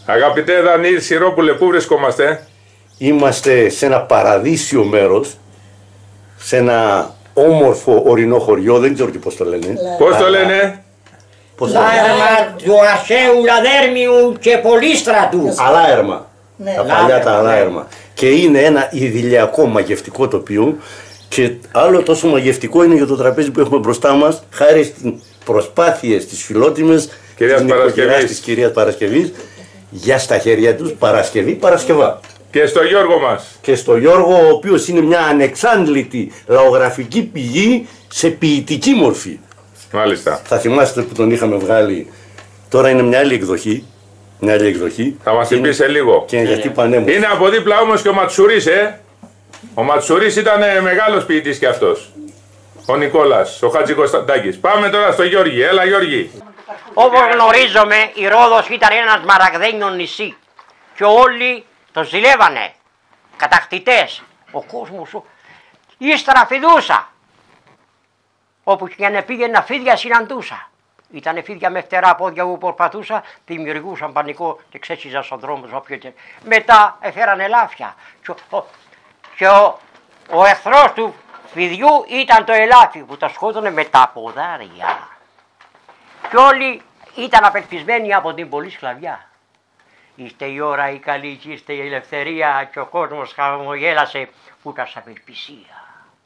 Αγαπητέ Δανή Σιρόπουλε, πού βρισκόμαστε? Είμαστε σε ένα παραδείσιο μέρος, σε ένα όμορφο ορεινό χωριό, δεν ξέρω και πώς το λένε. Πώς το λένε? Λάερμα του Ασέου Λαδέρμιου και Πολύστρατου. Αλάερμα. Τα παλιά τα αλάερμα. Και είναι ένα ιδηλιακό μαγευτικό τοπίο. Και άλλο τόσο μαγευτικό είναι για το τραπέζι που έχουμε μπροστά μας, χάρη στις προσπάθειες της φιλότιμης της κυρίας Παρασκευής, για στα χέρια τους Παρασκευά. Και στο Γιώργο μας. Και στο Γιώργο, ο οποίος είναι μια ανεξάντλητη λαογραφική πηγή σε ποιητική μορφή. Μάλιστα. Θα θυμάστε που τον είχαμε βγάλει, τώρα είναι μια άλλη εκδοχή. Θα μας την πει σε λίγο. Και γιατί πανέμορφη. Είναι από δίπλα όμως και ο Ματσουρής, Ο Ματσουρής ήταν μεγάλος ποιητής και αυτός. Ο Νικόλας, ο Χατζικοσταντάκης. Πάμε τώρα στο Γιώργη. Έλα Γιώργη. Όπως γνωρίζομαι, η Ρόδος ήταν ένα μαραγδένιο νησί και όλοι το ζηλεύανε. Κατακτητές. Ο κόσμος ύστερα φιδούσα. Όπου και αν πήγαινα φίδια συναντούσα. Ήτανε φίδια με φτερά πόδια που προσπαθούσα, δημιουργούσαν πανικό και ξέσυζαν στον δρόμο. Μετά έφεραν ελάφια. Και ο εχθρός του φιδιού ήταν το ελάφι που τα σκότωνε με τα ποδάρια. Και όλοι ήταν απελπισμένοι από την πολλή σκλαβιά. Είστε η ώρα η καλή και είστε η ελευθερία και ο κόσμος χαμογέλασε που ήταν σαν απελπισία.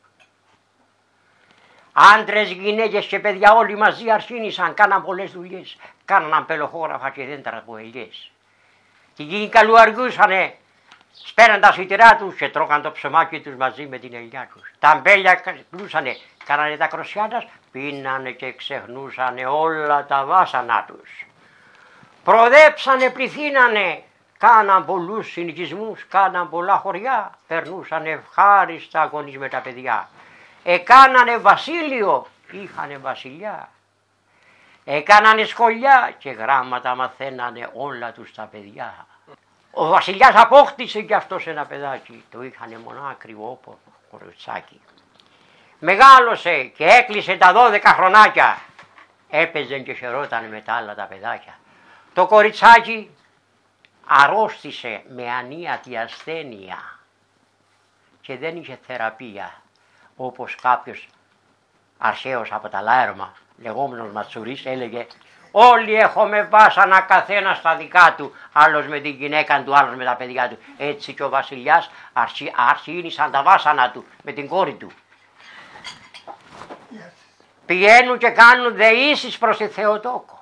Άντρες, γυναίκες και παιδιά όλοι μαζί αρσίνησαν, κάναν πολλές δουλειές. Κάναν αμπελοχόγραφα και δέντρα από ελιές. Και εκείνοι καλουαργούσανε, σπέραν τα σιτηρά τους και τρώγαν το ψωμάκι τους μαζί με την ελιά τους. Τα αμπέλια κλούσανε, κάνανε τα κροσιάτας, πίνανε και ξεχνούσανε όλα τα βάσανα τους. Προδέψανε, πληθύνανε, κάναν πολλούς συνοικισμούς, κάναν πολλά χωριά, περνούσαν ευχάριστα γονείς με τα παιδιά. Εκάνανε βασίλειο, είχανε βασιλιά. Έκανανε σχολιά και γράμματα μαθαίνανε όλα τους τα παιδιά. Ο βασιλιάς απόκτησε κι αυτός ένα παιδάκι, το είχανε μονάκριβο κοριτσάκι. Μεγάλωσε και έκλεισε τα 12 χρονάκια. Έπαιζε και χαιρόταν με τα άλλα τα παιδάκια. Το κοριτσάκι αρρώστησε με ανίατη ασθένεια και δεν είχε θεραπεία. Όπως κάποιος αρχαίος από τα Λάερμα, λεγόμενος Ματσουρής, έλεγε όλοι έχουμε βάσανα καθένα στα δικά του, άλλος με την γυναίκα του, άλλος με τα παιδιά του. Έτσι και ο βασιλιάς αρσύνησαν τα βάσανα του με την κόρη του. Πηγαίνουν και κάνουν δεήσεις προς τη Θεοτόκο.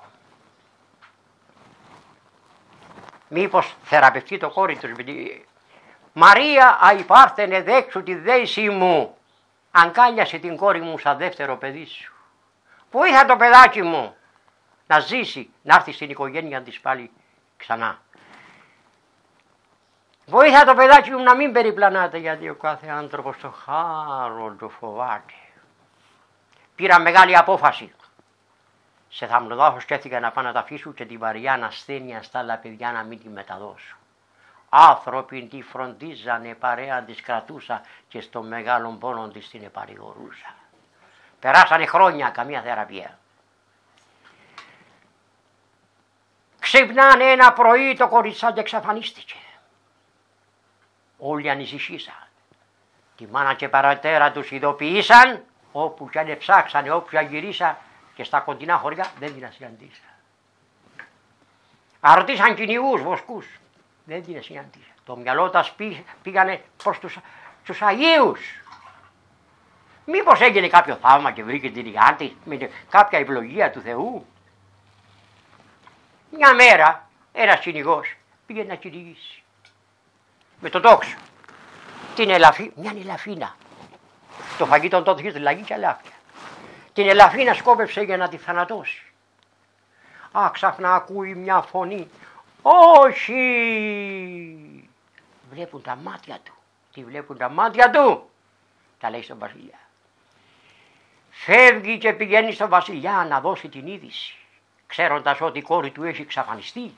Μήπως θεραπευτεί το κόρη τους. Μαρία αϊπάρθενε δέξου τη δέησή μου. Αγκάλιασε την κόρη μου σαν δεύτερο παιδί σου. Βοήθα το παιδάκι μου να ζήσει, να έρθει στην οικογένεια της πάλι ξανά. Βοήθα το παιδάκι μου να μην περιπλανάται, γιατί ο κάθε άνθρωπος το χάρο το φοβάται. Πήρα μεγάλη απόφαση. Σε Θαμνοδάφο σκέφτηκα να πάω να τα αφήσω και τη βαριά ασθένεια στα άλλα παιδιά να μην τη μεταδώσω. Άνθρωποι τη φροντίζανε, παρέα της κρατούσα και στο μεγάλο πόνο της την επαρηγορούσα. Περάσανε χρόνια, καμία θεραπεία. Ξυπνάνε ένα πρωί, το κοριτσάκι εξαφανίστηκε. Όλοι ανησυχήσαν. Τη μάνα και παρατέρα τους ειδοποιήσαν, όπου κι αν ψάξανε, όπου κι αν γυρίσαν και στα κοντινά χωριά δεν την συναντήσαν. Αρωτήσαν κυνηγούς, βοσκούς. Δεν την συναντήσαν. Το μυαλό τας πήγανε προς τους Αγίους. Μήπως έγινε κάποιο θαύμα και βρήκε την υγειά της με κάποια ευλογία του Θεού. Μια μέρα ένας κυνηγός πήγε να κυνηγήσει. Με το τόξο. Μια ελαφίνα. Το φαγητό τότε είχε λαγί και αλάφια. Την ελαφίνα σκόπευσε για να τη θανατώσει. Ξαφνά ακούει μια φωνή. Όχι! Βλέπουν τα μάτια του. Τι βλέπουν τα μάτια του? Τα λέει στον βασιλιά. Φεύγει και πηγαίνει στον βασιλιά να δώσει την είδηση, ξέροντας ότι η κόρη του έχει εξαφανιστεί.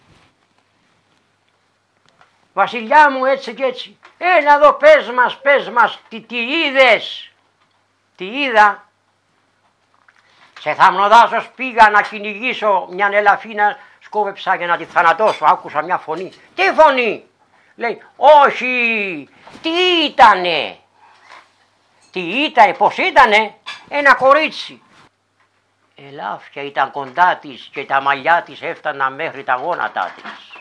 Βασιλιά μου, έτσι και έτσι. Έλα εδώ, πες μας, τι είδες? Τι είδα? Σε Θαμνοδάσος πήγα να κυνηγήσω μια ελαφίνα σκόβεψα για να τη θανατώσω. Άκουσα μια φωνή. Τι φωνή? Λέει, όχι, τι ήτανε? Τι ήτανε, πώς ήτανε? Ένα κορίτσι. Ελάφια ήταν κοντά της και τα μαλλιά της έφταναν μέχρι τα γόνατά της.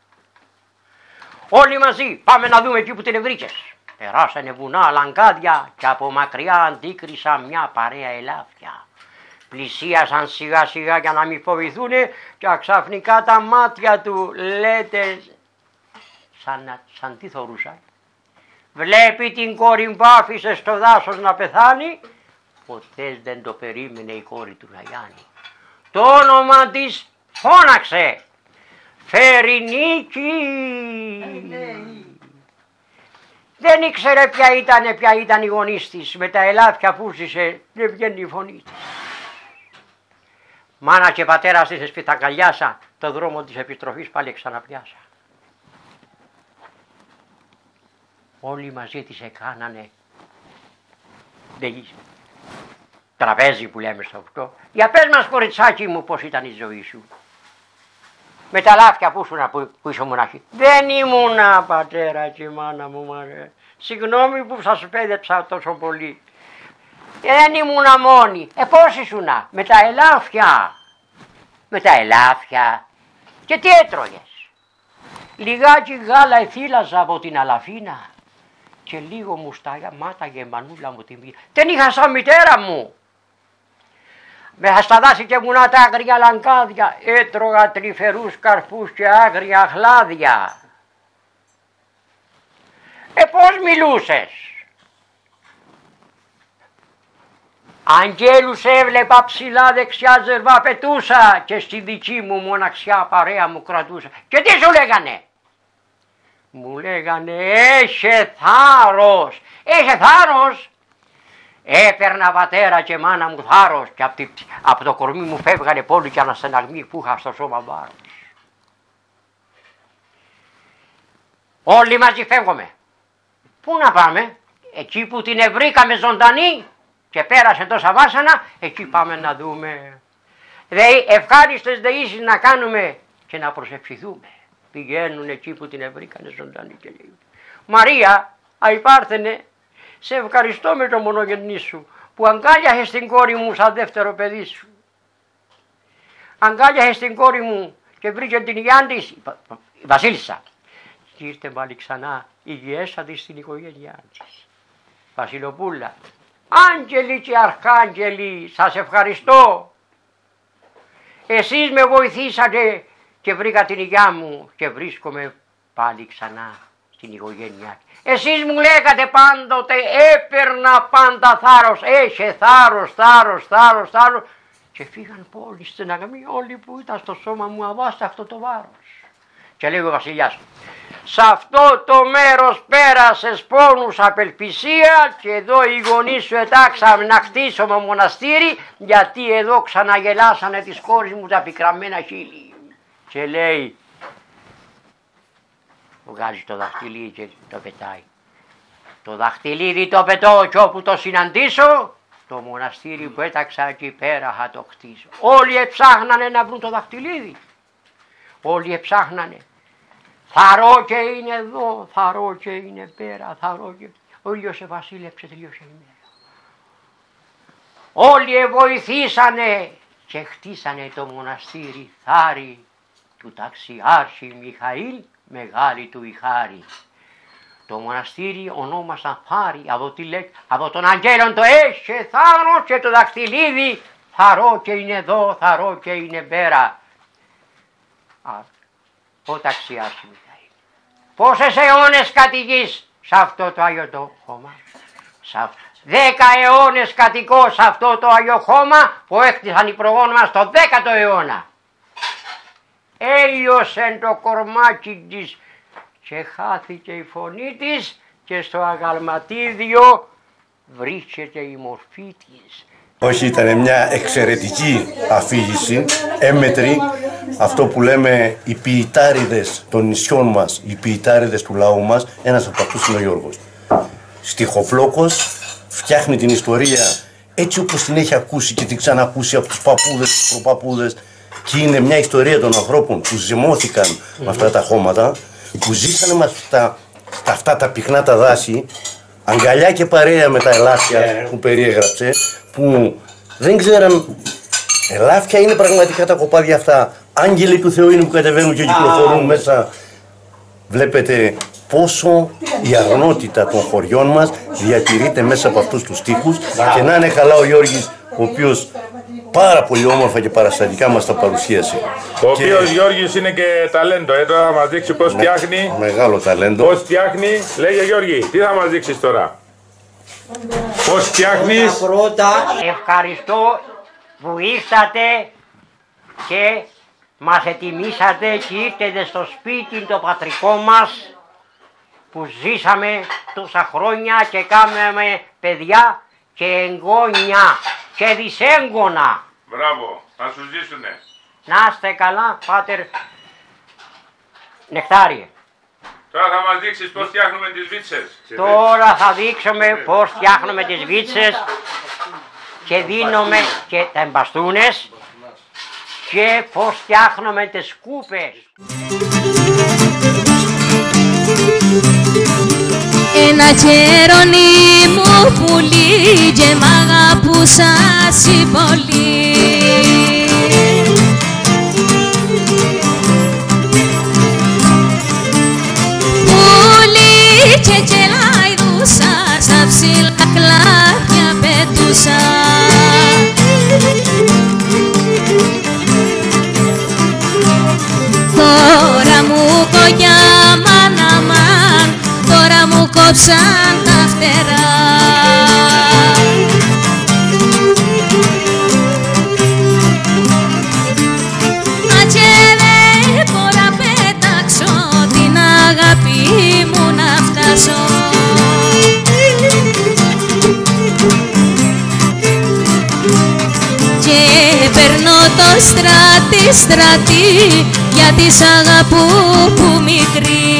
Όλοι μαζί πάμε να δούμε εκεί που την βρήκες. Περάσανε βουνά, λαγκάδια και από μακριά αντίκρισαν μια παρέα ελάφια. Πλησίασαν σιγά σιγά για να μην φοβηθούνε και ξαφνικά τα μάτια του, λέτε, σαν τι θωρούσαν. Βλέπει την κόρη που άφησε στο δάσος να πεθάνει. Ποτέ δεν το περίμενε η κόρη του Ναγιάννη. Το όνομα της φώναξε. Φερινίκη. Δεν ήξερε ποια ήταν η γονής της. Με τα ελάφια που ζήσε δεν βγαίνει η φωνή της. Μάνα και πατέρας της σπιταγκαλιάσα, το δρόμο της επιστροφής πάλι ξαναπιάσα. Όλοι μαζί της έκανανε τραπέζι που λέμε στο αυτό. Για πες μας κοριτσάκι μου πώς ήταν η ζωή σου. Με τα λάφια που είσαι μοναχή. Δεν ήμουνα πατέρα και μάνα μου μαρέ. Συγγνώμη που σας πέδεψα τόσο πολύ. Δεν ήμουνα μόνη. Πώς ήσουνα? Με τα ελάφια. Με τα ελάφια. Και τι έτρωγες? Λιγάκι γάλα εφύλαζα από την αλαφίνα. Και λίγο μου σταμάταγε η μανούλα μου τη μοίρα. Δεν είχα σαν μητέρα μου. Μέσα στα δάση και βουνά τα άγρια λαγκάδια έτρωγα τρυφερούς καρπούς και άγρια χλάδια. Πώς μιλούσες? Αγγέλους έβλεπα ψηλά δεξιά ζερβά πετούσα και στη δική μου μοναξιά παρέα μου κρατούσα. Και τι σου λέγανε? Μου λέγανε έχε θάρρος. Έχε θάρρος. Έπαιρνα πατέρα και μάνα μου θάρρος και από το κορμί μου φεύγανε πόλη και αναστεναγμοί που είχα στο σώμα βάρος. Όλοι μαζί φεύγουμε. Πού να πάμε? Εκεί που την βρήκαμε ζωντανή και πέρασε τόσα βάσανα, εκεί πάμε να δούμε. Ευχάριστες δεήσεις να κάνουμε και να προσευχηθούμε. Πηγαίνουν εκεί που την βρήκανε ζωντανή και λέει, Μαρία, αϊπάρθενε, σε ευχαριστώ με το μονογεννή σου που αγκάλιασες την κόρη μου σαν δεύτερο παιδί σου. Αγκάλιασες την κόρη μου και βρήκε την υγειά της, η Βασίλισσα. Και ήρθε πάλι ξανά η γιέσα της στην οικογένειά της. Βασιλοπούλα, άγγελοι και αρχάγγελοι, σας ευχαριστώ. Εσείς με βοηθήσατε και βρήκα την υγειά μου και βρίσκομαι πάλι ξανά στην οικογένειά. Εσείς μου λέγατε πάντοτε, έπαιρνα πάντα θάρρος, έχε θάρρος, θάρρος, θάρρος, θάρρος. Και φύγαν πόλοι στεναγμοί όλοι που ήταν στο σώμα μου αβάσταχτο το βάρος. Και λέει ο βασιλιάς, σε αυτό το μέρος πέρασες πόνους απελπισία και εδώ οι γονείς σου ετάξαμε να χτίσουμε μοναστήρι γιατί εδώ ξαναγελάσανε τις κόρες μου τα πικραμένα χείλη. Και λέει, βγάζει το δαχτυλίδι και το πετάει. Το δαχτυλίδι το πετώ και όπου το συναντήσω, το μοναστήρι που έταξα εκεί πέρα θα το χτίσω. Όλοι εψάχνανε να βρουν το δαχτυλίδι. Όλοι εψάχνανε. Θαρώ και είναι εδώ, θαρώ και είναι πέρα, θαρώ και... Ο ήλιος βασίλεψε, τελείωσε η μέρα. Όλοι βοηθήσανε και χτίσανε το μοναστήρι Θάρι του ταξιάρχη Μιχαήλ, μεγάλη του η χάρη. Το μοναστήρι ονόμασαν Θάρι από τον αγγέλον το έχε θάρρος και το δαχτυλίδι θαρώ και είναι εδώ, θαρώ και είναι πέρα. Ο ταξιάρχη Μιχαήλ. Πόσες αιώνες κατοικείς σε αυτό το Άγιο το χώμα? 10 αιώνες κατοικώ σε αυτό το Άγιο χώμα που έκτισαν οι προγόνοι μας το 10ο αιώνα. Έλειωσε το κορμάκι της και χάθηκε η φωνή της και στο αγαλματίδιο βρίσκεται η μορφή της. Όχι, ήταν μια εξαιρετική αφήγηση, έμετρη, αυτό που λέμε οι ποιητάριδες των νησιών μας, οι ποιητάριδες του λαού μας, ένας από αυτούς είναι ο Γιώργος. Στιχοφλόκος, φτιάχνει την ιστορία έτσι όπως την έχει ακούσει και την ξανακούσει από τους παππούδες, τους προπαππούδες Και είναι μια ιστορία των ανθρώπων που ζυμώθηκαν με αυτά τα χώματα, που ζήσανε με αυτά τα πυκνά τα δάση, αγκαλιά και παρέα με τα ελάφια που περιέγραψε, που δεν ξέραν. Ελάφια είναι πραγματικά τα κοπάδια αυτά. Άγγελοι του Θεού είναι που κατεβαίνουν και κυκλοφορούν μέσα. Βλέπετε πόσο η αγνότητα των χωριών μας διατηρείται μέσα από αυτούς τους στίχους. Και να είναι καλά ο Γιώργης, ο οποίος πάρα πολύ όμορφα και παραστατικά μας τα παρουσίασε. Ο οποίος Γιώργης είναι και ταλέντο. Τώρα θα μας δείξει πώς φτιάχνει. Μεγάλο ταλέντο. Πώς φτιάχνει. Λέγε Γιώργη, τι θα μας δείξεις τώρα? Πώς φτιάχνεις? Ευχαριστώ που ήρθατε και μας ετοιμήσατε και ήρθατε στο σπίτι το πατρικό μας που ζήσαμε τόσα χρόνια και κάναμε παιδιά και εγγόνια και δυσέγγωνα. Μπράβο, να σου ζήσουνε. Να είστε καλά, Πάτερ Νεκτάριε. Τώρα θα μας δείξεις πώς φτιάχνουμε τις βίτσες. Τώρα θα δείξουμε πώς φτιάχνουμε τις βίτσες και δίνουμε και τα εμπαστούνες και πώς φτιάχνουμε τις σκούπες. Ένα χερόνι μου πουλί και μ' αγαπούσας πολύ. Πουλί και γελάιδουσα, στα ψηλά κλάδια πετούσα. Τώρα μου κογιά μάνα, τώρα μου κόψαν τα φτερά. Αν και δεν μπορώ να πετάξω την αγάπη μου να φτάσω. Και περνώ το στράτη, γιατί σ' αγαπώ που μικρή.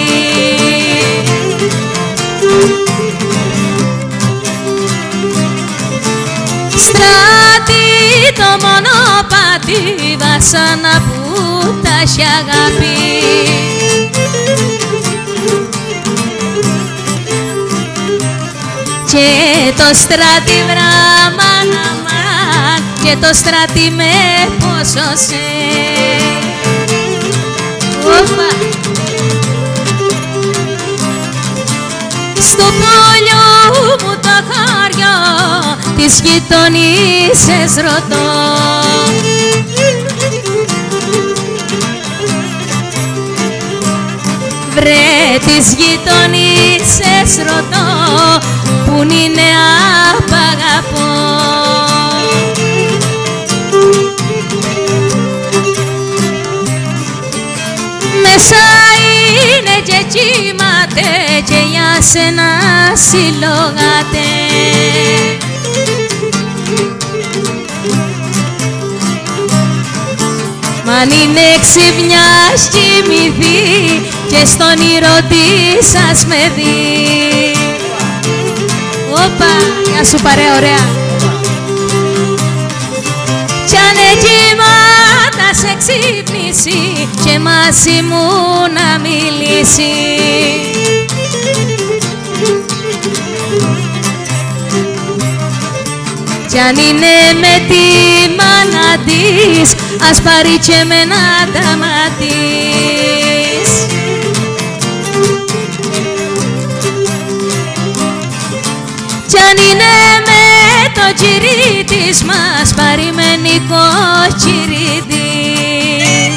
Στράτη το μονοπάτι, βασάνα που τα έχει αγάπη. Και το στράτη βραμάν, και το στράτη με πόσωσε. Στο πόλιο μου τα χάρια της γειτονίσες ρωτώ. Βρε τις γειτονίσες ρωτώ, πουν είναι απ' αγαπώ. Μέσα είναι και κοιμάται και για σένα συλλογάται. Μ' αν είναι ξυπνιάς κοιμηθεί και στον όνειρο της σας με δει. Όπα, γεια σου παρέα ωραία. Κι αν κοιμάται σε ξύπνηση και μαζί μου να μιλήσει. Κι αν είναι με τη μάνα της, ας πάρει και εμένα τα μάτις. Κι αν είναι με το τσιρί της, μας πάρει με νοικοκυρί της.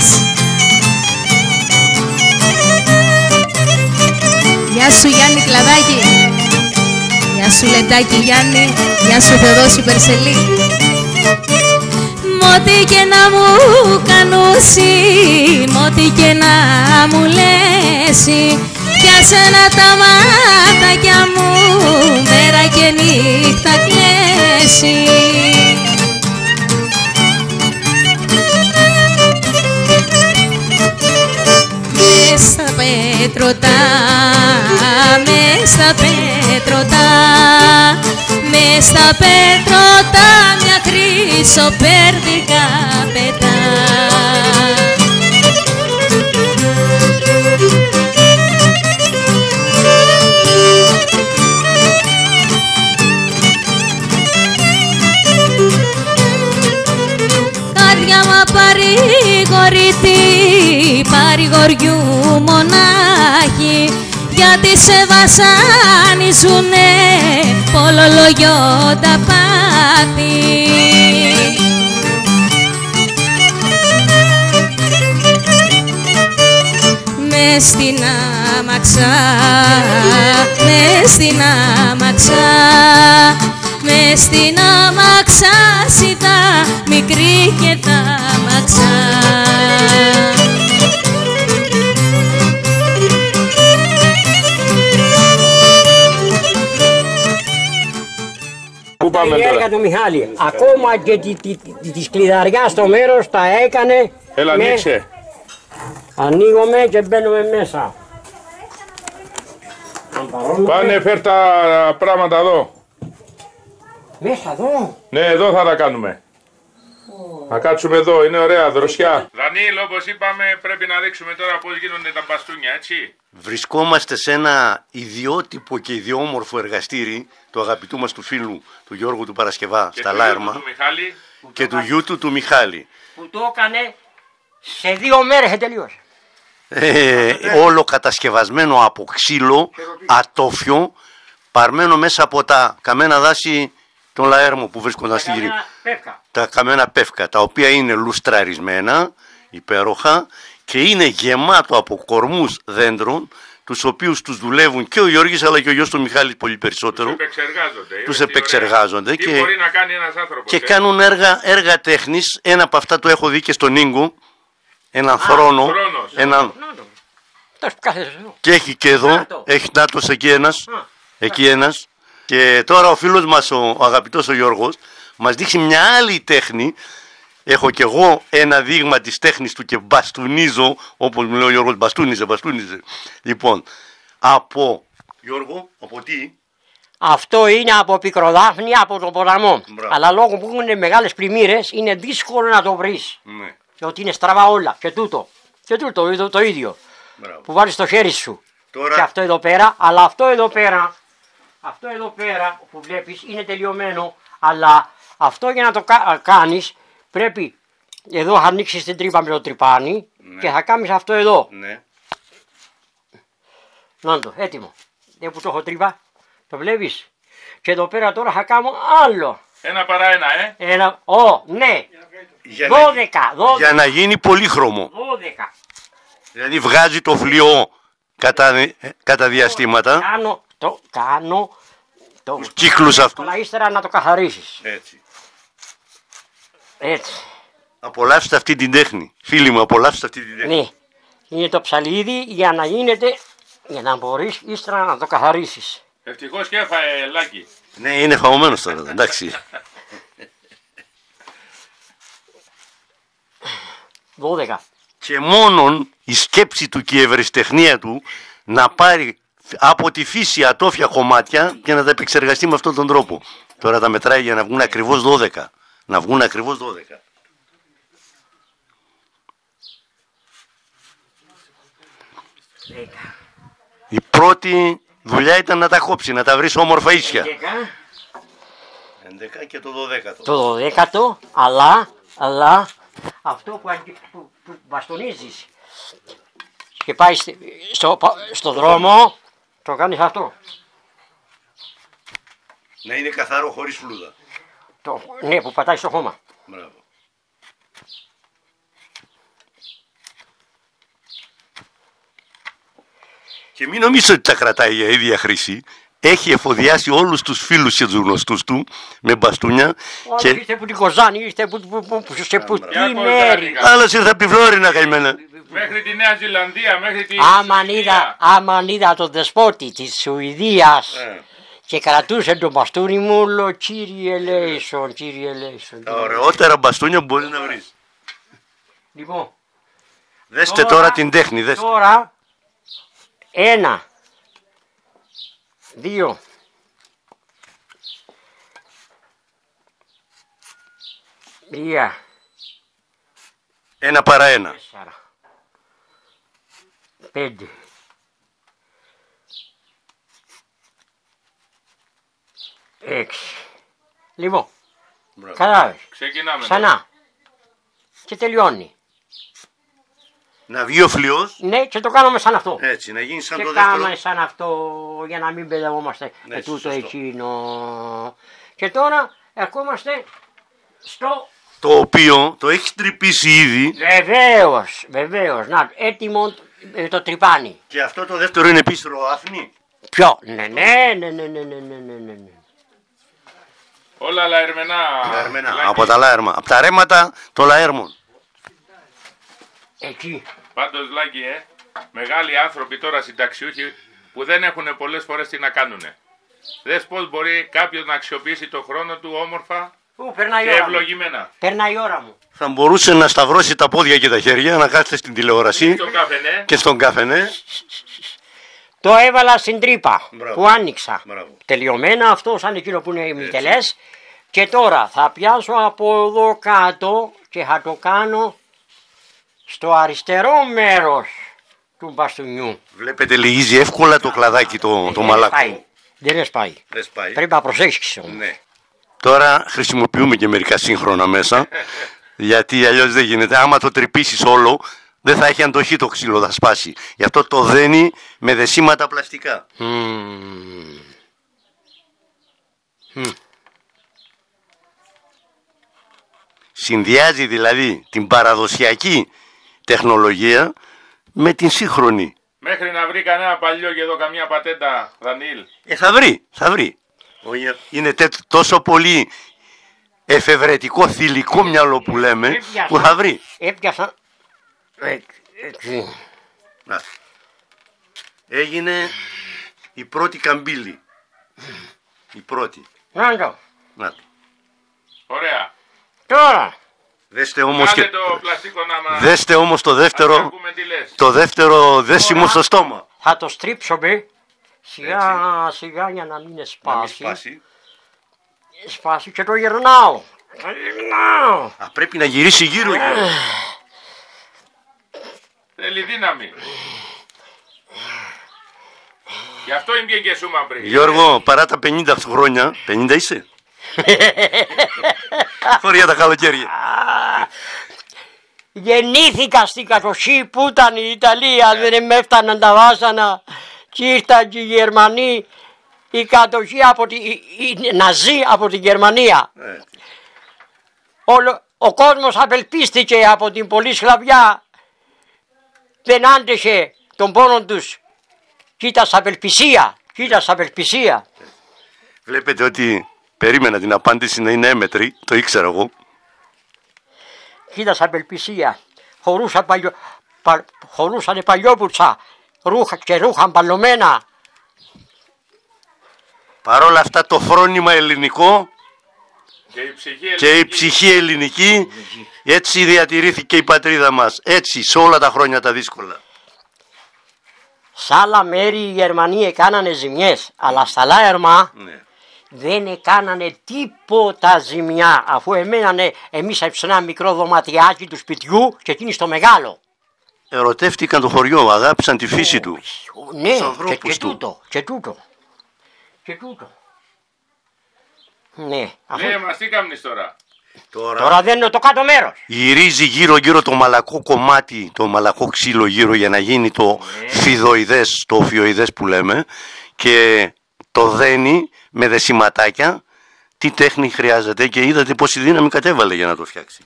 Γεια σου Γιάννη Κλαδάκη. Γεια σου Λεντάκη Γιάννη. Γεια σου Θεοδόση Περσελή. Μ' ό,τι και να μου κανούσει, μ' ό,τι και να μου λέσει, για σένα τα μάτια μου μέρα και νύχτα κλαίσει. Μες στα πέτρωτα, μες στα πέτρωτα, μες στα πέτρωτα μια χρυσοπέρδικα πετά. παρηγοριού μονάχοι, γιατί σε βασανίζουνε πολλολογιό τα πάθη. Μες στην άμαξα, μες στην άμαξα, μες στην άμαξα σιτά, μικρή και τα άμαξα. Πού πάμε η τώρα? έργα του Μιχάλη. Ακόμα και τη σκλιδαριά στο μέρος τα έκανε. Έλα, ανοίξε. Ανοίγουμε και μπαίνουμε μέσα. Πάνε, φέρ τα πράγματα εδώ. Μέσα εδώ. Ναι, εδώ θα τα κάνουμε. Θα κάτσουμε εδώ, είναι ωραία δροσιά. Δανίλ, όπως είπαμε, πρέπει να δείξουμε τώρα πώς γίνονται τα μπαστούνια, έτσι. Βρισκόμαστε σε ένα ιδιότυπο και ιδιόμορφο εργαστήρι του αγαπητού μας του φίλου, του Γιώργου του Παρασκευά, Και στα του Λάερμα, Γιώργου του Μιχάλη. και του γιού του Μιχάλη. Που το έκανε σε 2 μέρες τελείωσε. Όλο κατασκευασμένο από ξύλο, ατόφιο, παρμένο μέσα από τα καμένα δάση των Λαέρμων που βρίσκονταν στη γύρι. Τα καμένα πεύκα, τα οποία είναι λουστραρισμένα, υπέροχα, και είναι γεμάτο από κορμούς δέντρων, τους οποίους τους δουλεύουν και ο Γιώργης αλλά και ο γιος του Μιχάλη πολύ περισσότερο. Τους επεξεργάζονται. Τι μπορεί να κάνει ένας άνθρωπος. Και κάνουν έργα τέχνης. Ένα από αυτά το έχω δει και στον Ίγκο. Έναν θρόνο. Και έχει και εδώ. Έχει νάτος εκεί ένας. Και τώρα ο φίλος μας, ο αγαπητός ο Γιώργος, μας δείξει μια άλλη τέχνη. Έχω κι εγώ ένα δείγμα της τέχνης του και μπαστουνίζω, όπως μου λέει ο Γιώργος, μπαστούνιζε. Λοιπόν, Γιώργο, από τι? Αυτό είναι από πικροδάφνη, από τον ποταμό. Μπράβο. Αλλά λόγω που είναι μεγάλες πλημμύρες είναι δύσκολο να το βρεις. Ναι. Διότι είναι στραβά όλα. Και τούτο το ίδιο. Μπράβο. Που βάλεις στο χέρι σου. Τώρα... Και αυτό εδώ πέρα, αλλά αυτό εδώ πέρα που βλέπεις είναι τελειωμένο. Αλλά αυτό για να το κάνεις πρέπει εδώ θα ανοίξεις την τρύπα με το τρυπάνι, ναι, και θα κάνεις αυτό εδώ. Ναι. Να το, έτοιμο. Δεν που το έχω τρύπα, το βλέπεις. Και εδώ πέρα τώρα θα κάνω άλλο. Ένα παρά ένα, Ναι. Για 12. Για να γίνει πολύχρωμο. 12. Δηλαδή βγάζει το φλοιό κατά διαστήματα. Κάνω τους κύκλους αυτούς. Αλλά ύστερα να το καθαρίσεις. Έτσι. Απολαύστε αυτή την τέχνη. Φίλοι μου, απολαύστε αυτή την τέχνη. Ναι. Είναι το ψαλίδι για να γίνεται, για να μπορείς ύστερα να το καθαρίσεις. Ευτυχώς και έφαε, Λάκη. Ναι, είναι φαμωμένος τώρα, εντάξει. 12. Και μόνον η σκέψη του και η ευρεσιτεχνία του να πάρει από τη φύση ατόφια κομμάτια και να τα επεξεργαστεί με αυτόν τον τρόπο. Τώρα τα μετράει για να βγουν ακριβώς 12. Να βγουν ακριβώς 12. Η πρώτη δουλειά ήταν να τα κόψει, να τα βρεις όμορφα ίσια. 11 και το 12ο. Το 12ο, αλλά αυτό που μπαστονίζεις και πάει στο δρόμο, το κάνεις αυτό. Να είναι καθαρό, χωρίς φλούδα. Ναι, που πατάει στο χώμα. Μπράβο. Και μην νομίζετε ότι τα κρατάει για ίδια χρήση. Έχει εφοδιάσει όλους τους φίλους και τους γνωστούς του με μπαστούνια. Και... Είστε που την Κοζάνη, είστε που τι μέρη. Άλλος ήρθε από τη Φλόρινα, καημένα. Μέχρι τη Νέα Ζηλανδία, μέχρι τη... Άμα είδα τον δεσπότη της Σουηδίας και κρατούσε το μπαστούνι μου, λέω κύριε Λέισον. Τα ωραιότερα μπαστούνια που μπορείς να βρεις. Λοιπόν, δέστε τώρα την τέχνη, δέστε. Τώρα, 1, 2, 3, ένα παρά ένα. 5, 6. Λοιπόν, κατάλαβες. Ξεκινάμε. Ξανά. Και τελειώνει. Να βγει ο φλοιός. Ναι, και το κάνουμε σαν αυτό. Έτσι, να γίνει σαν Και το δεύτερο. κάνουμε σαν αυτό για να μην μπερδευόμαστε Ναι, με τούτο σωστό. εκείνο. Και τώρα ερχόμαστε στο... Το οποίο το έχει τρυπήσει ήδη. Βεβαίως, να, έτοιμο το τρυπάνι. Και αυτό το δεύτερο είναι επίσης ροάφνη. Ποιο? Ναι. Όλα λαερμενά. Λαερμένα. Λάκη. Από τα λάερμα. Από τα ρέματα των λαέρμων. Εκεί. Πάντως Λάκη, μεγάλοι άνθρωποι τώρα συνταξιούχοι που δεν έχουν πολλές φορές τι να κάνουνε. Δες πώς μπορεί κάποιος να αξιοποιήσει το χρόνο του όμορφα Περνάει η και ώρα μου. ευλογημένα. Περνάει η ώρα μου. Θα μπορούσε να σταυρώσει τα πόδια και τα χέρια, να κάθεται στην τηλεόραση Στο καφενέ. και στον καφενέ. Το έβαλα στην τρύπα Μπράβο. που άνοιξα. Μπράβο. Τελειωμένα αυτό σαν εκείνο που είναι ημιτελές. Και τώρα θα πιάσω από εδώ κάτω και θα το κάνω στο αριστερό μέρος του μπαστούνιου. Βλέπετε λυγίζει εύκολα το κλαδάκι το Δεν μαλακό. σπάει. Δεν σπάει. Δεν σπάει. Πρέπει να προσέξεις όμως. Ναι. Τώρα χρησιμοποιούμε και μερικά σύγχρονα μέσα, γιατί αλλιώς δεν γίνεται. Άμα το τρυπήσεις όλο, δεν θα έχει αντοχή το ξύλο, θα σπάσει. Γι' αυτό το δένει με δεσίματα πλαστικά. Συνδυάζει δηλαδή την παραδοσιακή τεχνολογία με την σύγχρονη. Μέχρι να βρει κανένα παλιό και εδώ καμιά πατέντα, Δανίλ. Θα βρει. Είναι τόσο πολύ εφευρετικό, θηλυκό μυαλό που λέμε, που θα βρει. Έπιασα. Εκεί. Να. Έγινε η πρώτη καμπύλη. Η πρώτη. Να το. Να. Ωραία. Τώρα. Δέστε όμως, Κάνε το πλαστικό να μας δέστε όμως το ας δεύτερο, ακούμε τι λες. το δεύτερο δέσιμο στο στόμα. Θα το στρίψουμε σιγά σιγά για να μην Να μην σπάσει. σπάσει. Σπάσει και το γυρνάω. Το γυρνάω. Α, πρέπει να γυρίσει γύρω γύρω. Θέλει δύναμη. Γι' αυτό είμαι και σου μαμπρί. Γιώργο, παρά τα 50 χρόνια, 50 είσαι. Χωριά τα καλοκαίρια. Γεννήθηκα στην κατοχή που ήταν η Ιταλία, δεν με έφταναν τα βάσανα και ήρθαν και οι Γερμανοί, η κατοχή από οι Ναζί από την Γερμανία. Ο κόσμος απελπίστηκε από την πολλή σκλαβιά, δεν άντεχε τον πόνο τους. Κοίτα σ' απελπισία. Βλέπετε ότι περίμενα την απάντηση να είναι έμετρη, το ήξερα εγώ. Κοίτα σ' απελπισία. Χωρούσανε παλιόπουρτσα και ρούχα μπαλωμένα. Παρ' όλα αυτά το φρόνημα ελληνικό Και η ψυχή και η ψυχή ελληνική, έτσι διατηρήθηκε η πατρίδα μας. Έτσι, σε όλα τα χρόνια τα δύσκολα. Σ' άλλα μέρη οι Γερμανοί έκανανε ζημιές, αλλά στα Λάερμα Ναι. δεν έκανανε τίποτα ζημιά, αφού εμείς σε ένα μικρό δωματιάκι του σπιτιού και εκείνοι στο μεγάλο. Ερωτεύτηκαν το χωριό, αγάπησαν τη φύση του. Ναι, Τους ανθρώπους και του. τούτο. Ναι, αφού Ναι, μας τι κάνεις τώρα. τώρα δεν είναι το κάτω μέρος. Γυρίζει γύρω-γύρω το μαλακό κομμάτι, το μαλακό ξύλο γύρω για να γίνει το φιδοειδές, το οφιοειδές που λέμε, και το δένει με δεσιματάκια. Τι τέχνη χρειάζεται και είδατε πόση δύναμη κατέβαλε για να το φτιάξει.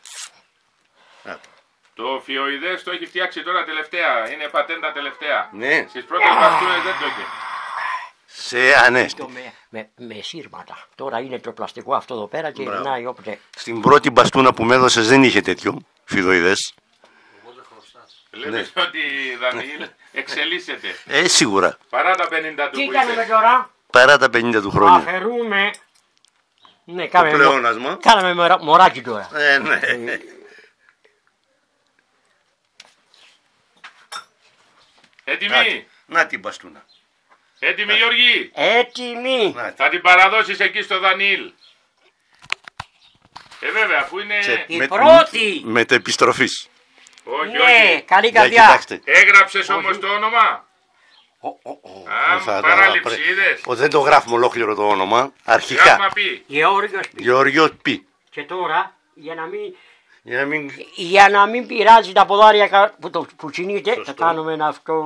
Το φιοειδές το έχει φτιάξει τώρα τελευταία. Είναι πατέντα τελευταία. Ναι. Στις πρώτες παστούρες δεν το είχε. Σε ανέστη. Με σύρματα. Τώρα είναι το πλαστικό αυτό εδώ πέρα και γυρνάει όποτε. Στην πρώτη μπαστούνα που με έδωσες δεν είχε τέτοιο φιδοειδές. Βλέπεις ότι Δανιήλ εξελίσσεται. Σίγουρα. Παρά τα 50 του Τι που κάνουμε είσαι. τώρα. Παρά τα 50 του χρόνια. Αφαιρούμε. Ναι, Το πλεόνασμα. κάναμε μωράκι τώρα. Ναι. Έτοιμοι. Να την μπαστούνα. Έτοιμοι Γιώργη. Έτοιμοι. Θα την παραδώσεις εκεί στο Δανιήλ. Βέβαια αφού είναι... Η πρώτη. Μετεπιστροφής. Όχι, Ναι, όχι. καλή Για καρδιά. κοιτάξτε. Έγραψες όμως το όνομα. Παράληψη είδες. Δεν το γράφουμε ολόκληρο το όνομα. Γράφμα Αρχικά. πει. Γεώργιος πει. Γεωργιό Π. Και τώρα, για να μην Για να μην πειράζει τα ποδάρια που κινείται, θα κάνουμε ένα αυτό.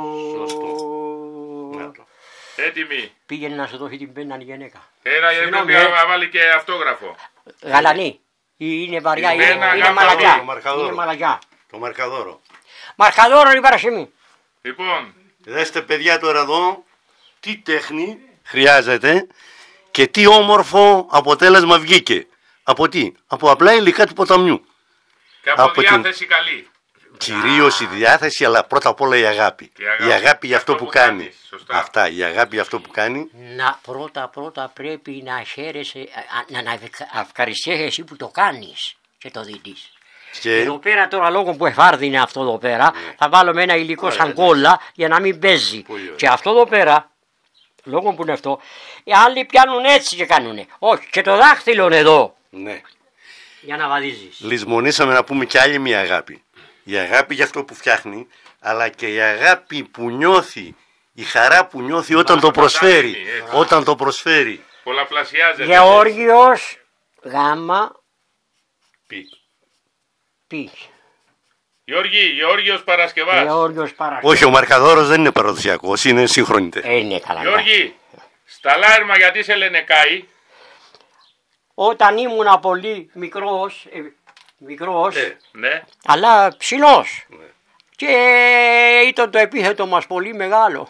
Έτοιμοι. Πήγαινε να σου δώσει την πένα η γυναίκα. Πρέπει να βάλει και αυτόγραφο. Γαλανή. Είναι βαριά, είναι μαλακιά. Το μαρκαδόρο. Μαρκαδόρο η Παρασκευή. Λοιπόν. Δέστε παιδιά τώρα εδώ τι τέχνη χρειάζεται και τι όμορφο αποτέλεσμα βγήκε. Από τι? Από απλά υλικά του ποταμιού. Και από διάθεση καλή. Κυρίως η διάθεση, αλλά πρώτα απ' όλα η αγάπη. Η αγάπη για αυτό που κάνει. Αυτά, η αγάπη για αυτό που κάνει. Πρώτα πρέπει να χαίρεσαι, να ευχαριστιέσαι εσύ που το κάνεις και το δίνεις. Εδώ πέρα τώρα λόγω που εφάρδινε αυτό εδώ πέρα, θα βάλουμε ένα υλικό σαν κόλλα για να μην παίζει. Και αυτό εδώ πέρα, λόγω που είναι αυτό, οι άλλοι πιάνουν έτσι και κάνουνε. Όχι, και το δάχτυλο εδώ. Ναι. Για να βαδίζεις. Λησμονήσαμε να πούμε κι άλλη μια αγάπη. Η αγάπη για αυτό που φτιάχνει, αλλά και η αγάπη που νιώθει, η χαρά που νιώθει όταν το προσφέρει. Όταν το προσφέρει. Πολλαπλασιάζεται. Γεώργιος Γάμα Π. Γεώργιος Παρασκευάς. Όχι, ο Μαρκαδόρος δεν είναι παραδοσιακός, είναι σύγχρονη. Είναι καλά. Γιώργη, στα Λάιρμα γιατί σε λένε Κάι? Όταν ήμουν πολύ μικρός, ναι. αλλά ψηλός. Ναι. Και ήταν το επίθετο μας πολύ μεγάλο.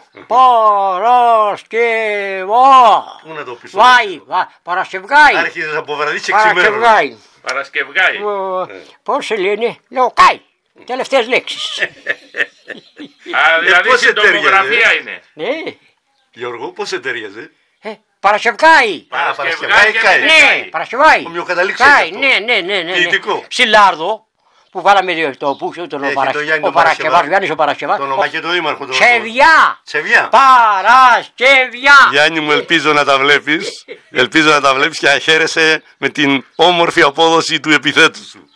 Παρασκευά. Πού να το πεις? Παρασκευγάι. Άρχιζες από βραδύ και ξημέρωνα. Παρασκευγάι. Πώς σε λένε? Λέω Κάι. Τελευταίες λέξεις. Δηλαδή συντομογραφία είναι. Ναι. Γιώργο, πώς σε ταιριάζει? Παρασκευγάι. Παρασκευγάι. Ναι, Παρασκευγάι. Ομοιοκαταλήξεις. Ναι. Ποιητικό. Συλλάρδο που βάλαμε το πούσιο, ο Παρασκευάς, Γιάννης ο Παρασκευάς. Το όνομα και το δήμαρχο. Σεβιά. Παρασκευιά. Γιάννη μου, ελπίζω να τα βλέπεις. Ελπίζω να τα βλέπεις και να χαίρεσαι με την όμορφη απόδοση του επιθέτου σου.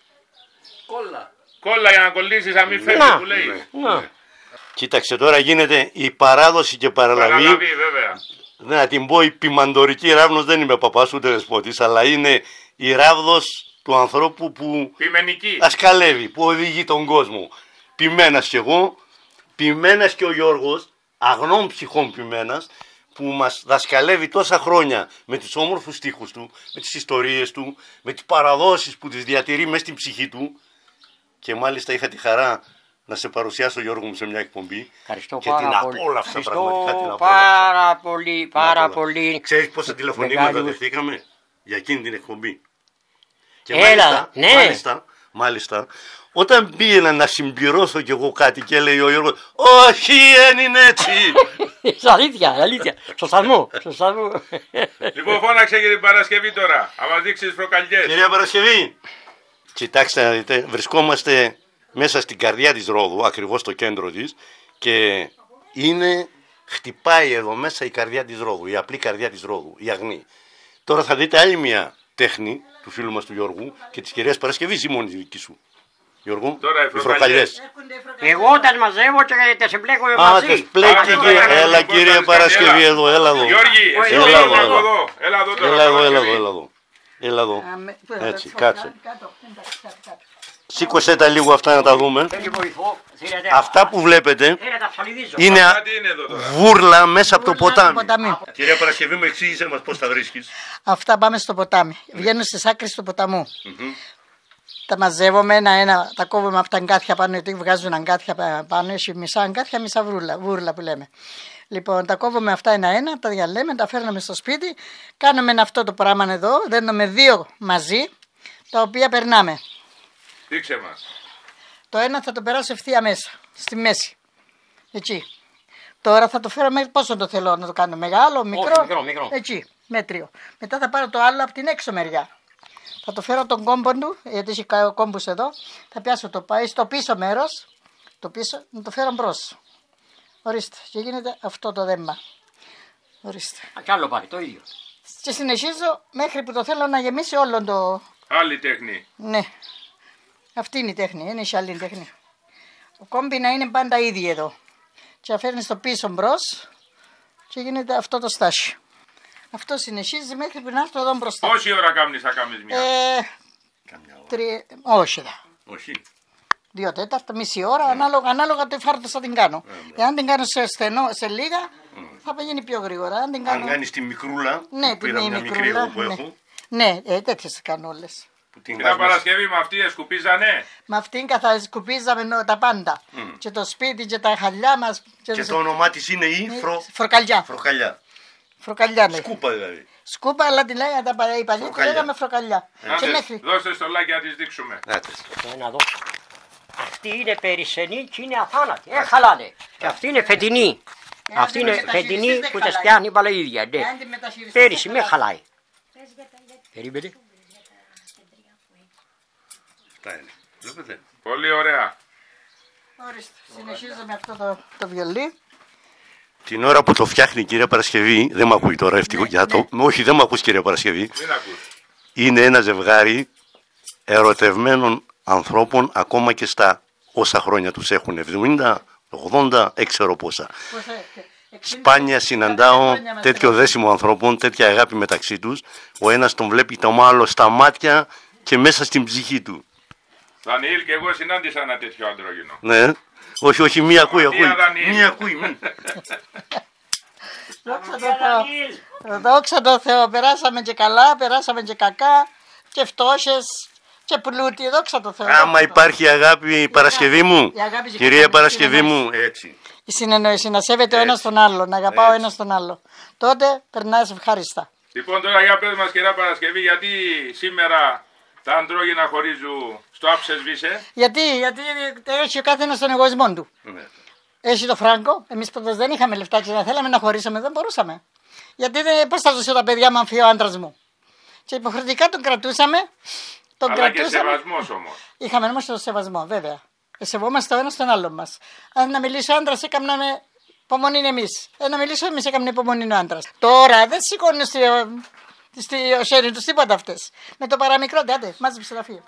Κόλλα για να κολλήσεις, να μην φεύγει που λέει. Κοίταξε, τώρα γίνεται η παράδοση και παραλαβή. Παραλαβή, βέβαια. Να την πω, η ποιμαντορική ράβνος, δεν είμαι παπάς ούτε δεσπότης, αλλά είναι η ράβδος του ανθρώπου που ασκαλεύει, που οδηγεί τον κόσμο. Ποιμένας κι εγώ, ποιμένας και ο Γιώργος, αγνών ψυχών ποιμένας, που μας δασκαλεύει τόσα χρόνια με τους όμορφους στίχους του, με τις ιστορίες του, με τις παραδόσεις που τις διατηρεί μέσα στην ψυχή του. Και μάλιστα είχα τη χαρά να σε παρουσιάσω, Γιώργο μου, σε μια εκπομπή. Ευχαριστώ και πάρα την πολύ. απόλαυσα πραγματικά, την απόλαυσα. Πάρα πολύ. Ξέρεις πόσα τηλεφωνήματα δεχθήκαμε για εκείνη την εκπομπή? Και μάλιστα, όταν πήγαινα να συμπληρώσω κι εγώ κάτι και λέει ο Γιώργος, όχι, δεν είναι έτσι. Αλήθεια. Στο σταθμό. Λοιπόν, φώναξε για την Παρασκευή τώρα. Θα μας δείξεις προκαλιές. Κυρία Παρασκευή, κοιτάξτε να δείτε, βρισκόμαστε μέσα στην καρδιά της Ρόδου, ακριβώς στο κέντρο της, και χτυπάει εδώ μέσα η καρδιά της Ρόδου, η απλή καρδιά της Ρόδου, η αγνή. Τώρα θα δείτε άλλη μια τέχνη του φίλου μας του Γιώργου και της κυρίας Παρασκευής, ή μόνη δική σου? Γιώργο, οι φροκαλιές. Εγώ όταν μαζεύω και τα συμπλέκω μαζί. Τα συμπλέκει και έλα κύριε Παρασκευή εδώ, έλα εδώ. Γιώργη, έλα εδώ. Έτσι, κάτσε. Σήκωσέ τα λίγο αυτά να τα δούμε. Αυτά που βλέπετε είναι βούρλα μέσα από το ποτάμι. Κυρία Παρασκευή, μου εξήγησε μας πώς τα βρίσκεις. Αυτά πάμε στο ποτάμι. Βγαίνουν στις άκρες του ποταμού. Τα μαζεύουμε ένα-ένα, τα κόβουμε από τα αγκάθια πάνω, γιατί βγάζουν αγκάθια πάνω, έχει μισά αγκάθια, μισά βούρλα που λέμε. Λοιπόν, τα κόβουμε αυτά ένα-ένα, τα διαλέμε, τα φέρνουμε στο σπίτι, κάνουμε αυτό το πράγμα εδώ, δένουμε 2 μαζί, τα οποία περνάμε. Δείξε μας. Το ένα θα το περάσω ευθεία μέσα, στη μέση. Έτσι. Τώρα θα το φέρω πόσο το θέλω να το κάνω, μεγάλο, μικρό. Έτσι, μέτριο. Μετά θα πάρω το άλλο από την έξω μεριά. Θα το φέρω τον κόμπο του, γιατί έχει κόμπους εδώ. Θα πιάσω το πάει στο πίσω μέρος, το πίσω, να το φέρω μπρος. Ορίστε, και γίνεται αυτό το δέμα. Ορίστε. Κι άλλο πάει, το ίδιο. Και συνεχίζω μέχρι που το θέλω να γεμίσει όλο το... Άλλη τέχνη. Ναι. Αυτή είναι η τέχνη, δεν έχει άλλη τέχνη. Ο κόμπι να είναι πάντα ίδιο εδώ. Και θα φέρνεις το πίσω μπρος και γίνεται αυτό το στάσιο. Αυτό συνεχίζει μέχρι που να έρθω εδώ μπροστά. Πόση ώρα θα κάνεις μια? Όχι, Όχι. 2/4, μισή ώρα, ανάλογα το φάρτο θα την κάνω. Εάν την κάνω σε στενό, σε λίγα, θα πηγαίνει πιο γρήγορα. Αν κάνεις τη μικρούλα, ναι, που πήρα μια μικρή εγώ που έχω. Ναι, τέτοιες κάνω όλες. Την Παρασκευή με αυτή σκουπίζανε. Με αυτήν σκουπίζαμε τα πάντα. Και το σπίτι και τα χαλιά μας. Και το όνομά της είναι η Φροκαλιά. Φροκαλιά λέει. Σκούπα δηλαδή. Σκούπα, αλλά τη λέγανε τα παλιά, τη λέγαμε φροκαλιά. Δώστε στο like να τις δείξουμε. Ένα εδώ. Αυτή είναι περισσενή και είναι αθάνατη. Χαλάνε. Και αυτή είναι φετινή. Αυτή είναι φετινή που τα πιάνει παλαίδια. Πέρυσι με χαλάει. Περίμενε. Πολύ ωραία. Ορίστε, συνεχίζουμε αυτό το βιολί. Την ώρα που το φτιάχνει η κυρία Παρασκευή, δεν μ' ακούει τώρα ευτυχώς. Όχι, δεν μ' ακούς κυρία Παρασκευή. Είναι ένα ζευγάρι ερωτευμένων ανθρώπων ακόμα και στα όσα χρόνια τους έχουν, 70, 80, έξερα πόσα. Σπάνια συναντάω τέτοιο δέσιμο ανθρώπων, τέτοια αγάπη μεταξύ τους. Ο ένας τον βλέπει το άλλο στα μάτια και μέσα στην ψυχή του. Δανιήλ, και εγώ συνάντησα ένα τέτοιο αντρόγινο. Ναι. Όχι, μία ακούει. Μία ακούει. Δόξα τω Θεώ, περάσαμε και καλά, περάσαμε και κακά, και φτώχες και πλούτη, δόξα τω Θεώ. Άμα υπάρχει αγάπη, Παρασκευή μου, κυρία Παρασκευή μου, έτσι. Η συνεννόηση, να σέβεται ο ένας τον άλλο, να αγαπάω ο ένας τον άλλο. Τότε περνάς ευχάριστα. Λοιπόν, τώρα για πες μας κυρία Παρασκευή, γιατί σήμερα τα αντρόγινα χωρίζουν στο άψες βίσε. Γιατί έχει ο καθένας τον εγωισμό του. Έχει το φράγκο, εμείς ποτέ δεν είχαμε λεφτά και να θέλαμε να χωρίσουμε, δεν μπορούσαμε. Γιατί πώς θα ζήσω τα παιδιά μου αν φύγει ο άντρας μου. Και υποχρεωτικά τον κρατούσαμε. Και σεβασμός όμως. Είχαμε όμως το σεβασμό, βέβαια. Σεβόμαστε ο ένας τον άλλον μας. Αν να μιλήσει ο άντρας, έκαναμε υπομονή εμείς. Να μιλήσω εμείς, έκαναμε υπομονή ο άντρας. Τώρα δεν σηκώνουν στο χέρι τους τίποτα αυτές. Με το παραμικρό, άντε, μάζεψε τα φύλλα.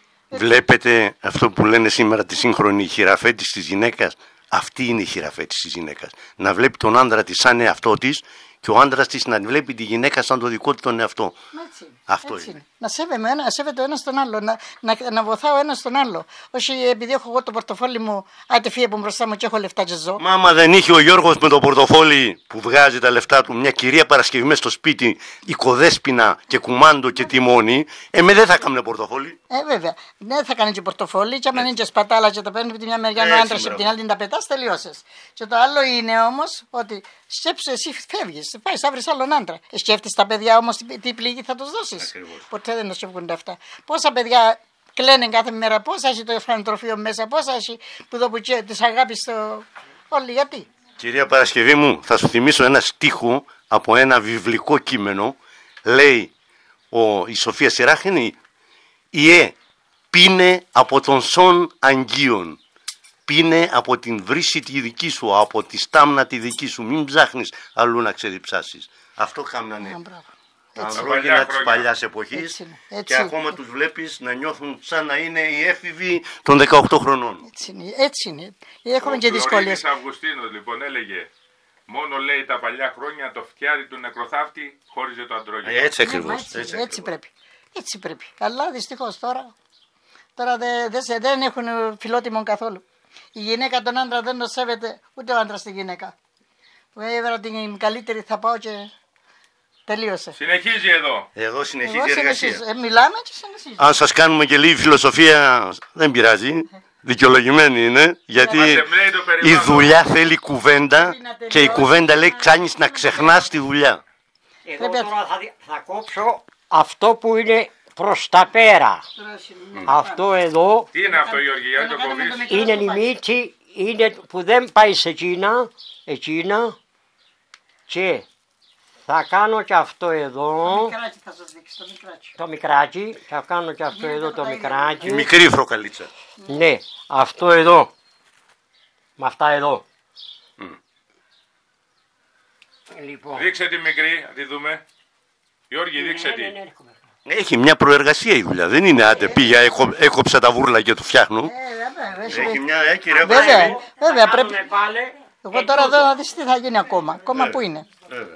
Βλέπετε αυτό που λένε σήμερα τη σύγχρονη χειραφέτηση της γυναίκας. Αυτή είναι η χειραφέτηση της γυναίκας. Να βλέπει τον άντρα της σαν εαυτό της και ο άντρας της να βλέπει τη γυναίκα σαν το δικό του τον εαυτό. Αυτό είναι. Να σέβεται ο ένας τον άλλο, να βοηθάω ο ένας τον άλλο. Όχι επειδή έχω εγώ το πορτοφόλι μου, άτε φύγε από μπροστά μου και έχω λεφτά και ζω. Μα άμα δεν είχε ο Γιώργος με το πορτοφόλι που βγάζει τα λεφτά του, μια κυρία Παρασκευή μέσα στο σπίτι, οικοδέσποινα και κουμάντο και τιμόνι, δεν θα έκανε πορτοφόλι. Βέβαια. Δεν θα κάνει και πορτοφόλι, και άμα είναι και σπατάλα και τα παίρνει από τη μια μεριά ο άντρας και από την άλλη τα πετάς, τελειώσες. Και το άλλο είναι όμως ότι σκέψου, εσύ φεύγεις, πάει να βρεις άλλον άντρα. Σκέφτεσαι τα παιδιά όμως τι πληγή θα τους δώσεις. Ποτέ δεν σκέφτονται αυτά. Πόσα παιδιά κλαίνουν κάθε μέρα, πόσα έχει το φρανοτροφείο μέσα, πόσα έχει που δω που της αγάπης όλοι, γιατί. Κυρία Παρασκευή μου, θα σου θυμίσω ένα στίχο από ένα βιβλικό κείμενο. Λέει η Σοφία Σιράχινη, «Ιε, πίνε από τον σον αγγείων». Πίνε από την βρύση τη δική σου, από τη στάμνα τη δική σου. Μην ψάχνεις αλλού να ξεδιψάσεις. Αυτό κάνανε τα ανθρώπινα της παλιάς εποχής και ακόμα τους βλέπεις να νιώθουν σαν να είναι οι έφηβοι των 18 χρονών. Έτσι είναι. Έχουμε και δυσκολίες. Ο Αυγουστίνος λοιπόν έλεγε, μόνο λέει τα παλιά χρόνια το φτιάρι του νεκροθάφτη χώριζε το αντρόγυνο. Έτσι ακριβώς. Έτσι πρέπει. Έτσι πρέπει. Αλλά δυστυχώς τώρα δεν έχουν φιλότιμο καθόλου. Η γυναίκα τον άντρα δεν το σέβεται, ούτε ο άντρας τη γυναίκα. Βέβαια την καλύτερη θα πάω και τελείωσε. Συνεχίζει εδώ. Εδώ συνεχίζει η εργασία. Μιλάμε και συνεχίζει. Αν σας κάνουμε και λίγη φιλοσοφία, δεν πειράζει. Δικαιολογημένη είναι, γιατί η δουλειά θέλει κουβέντα και η κουβέντα λέει κάνεις να ξεχνάς τη δουλειά. Εδώ τώρα θα κόψω αυτό που είναι προς τα πέρα. Αυτό εδώ. Τι είναι αυτό, Γιώργη, για να το κόβεις? Είναι η μύτη, είναι που δεν πάει σε εκείνα και θα κάνω και αυτό εδώ. Το μικράκι θα σας δείξει, το μικράκι. Το μικράκι, θα κάνω και αυτό εδώ το μικράκι. Η μικρή φροκαλίτσα. Ναι, αυτό εδώ. Με αυτά εδώ. Λοιπόν. Δείξε τη μικρή, να τη δούμε. Γιώργη, δείξε τη. Έχει μια προεργασία η δουλειά, δεν είναι άντε πήγα, έκοψα τα βούρλα και του φτιάχνω. Έχει μια έκυρα. Βέβαια, πρέπει. Εγώ τώρα εδώ να δεις τι θα γίνει ακόμα που είναι.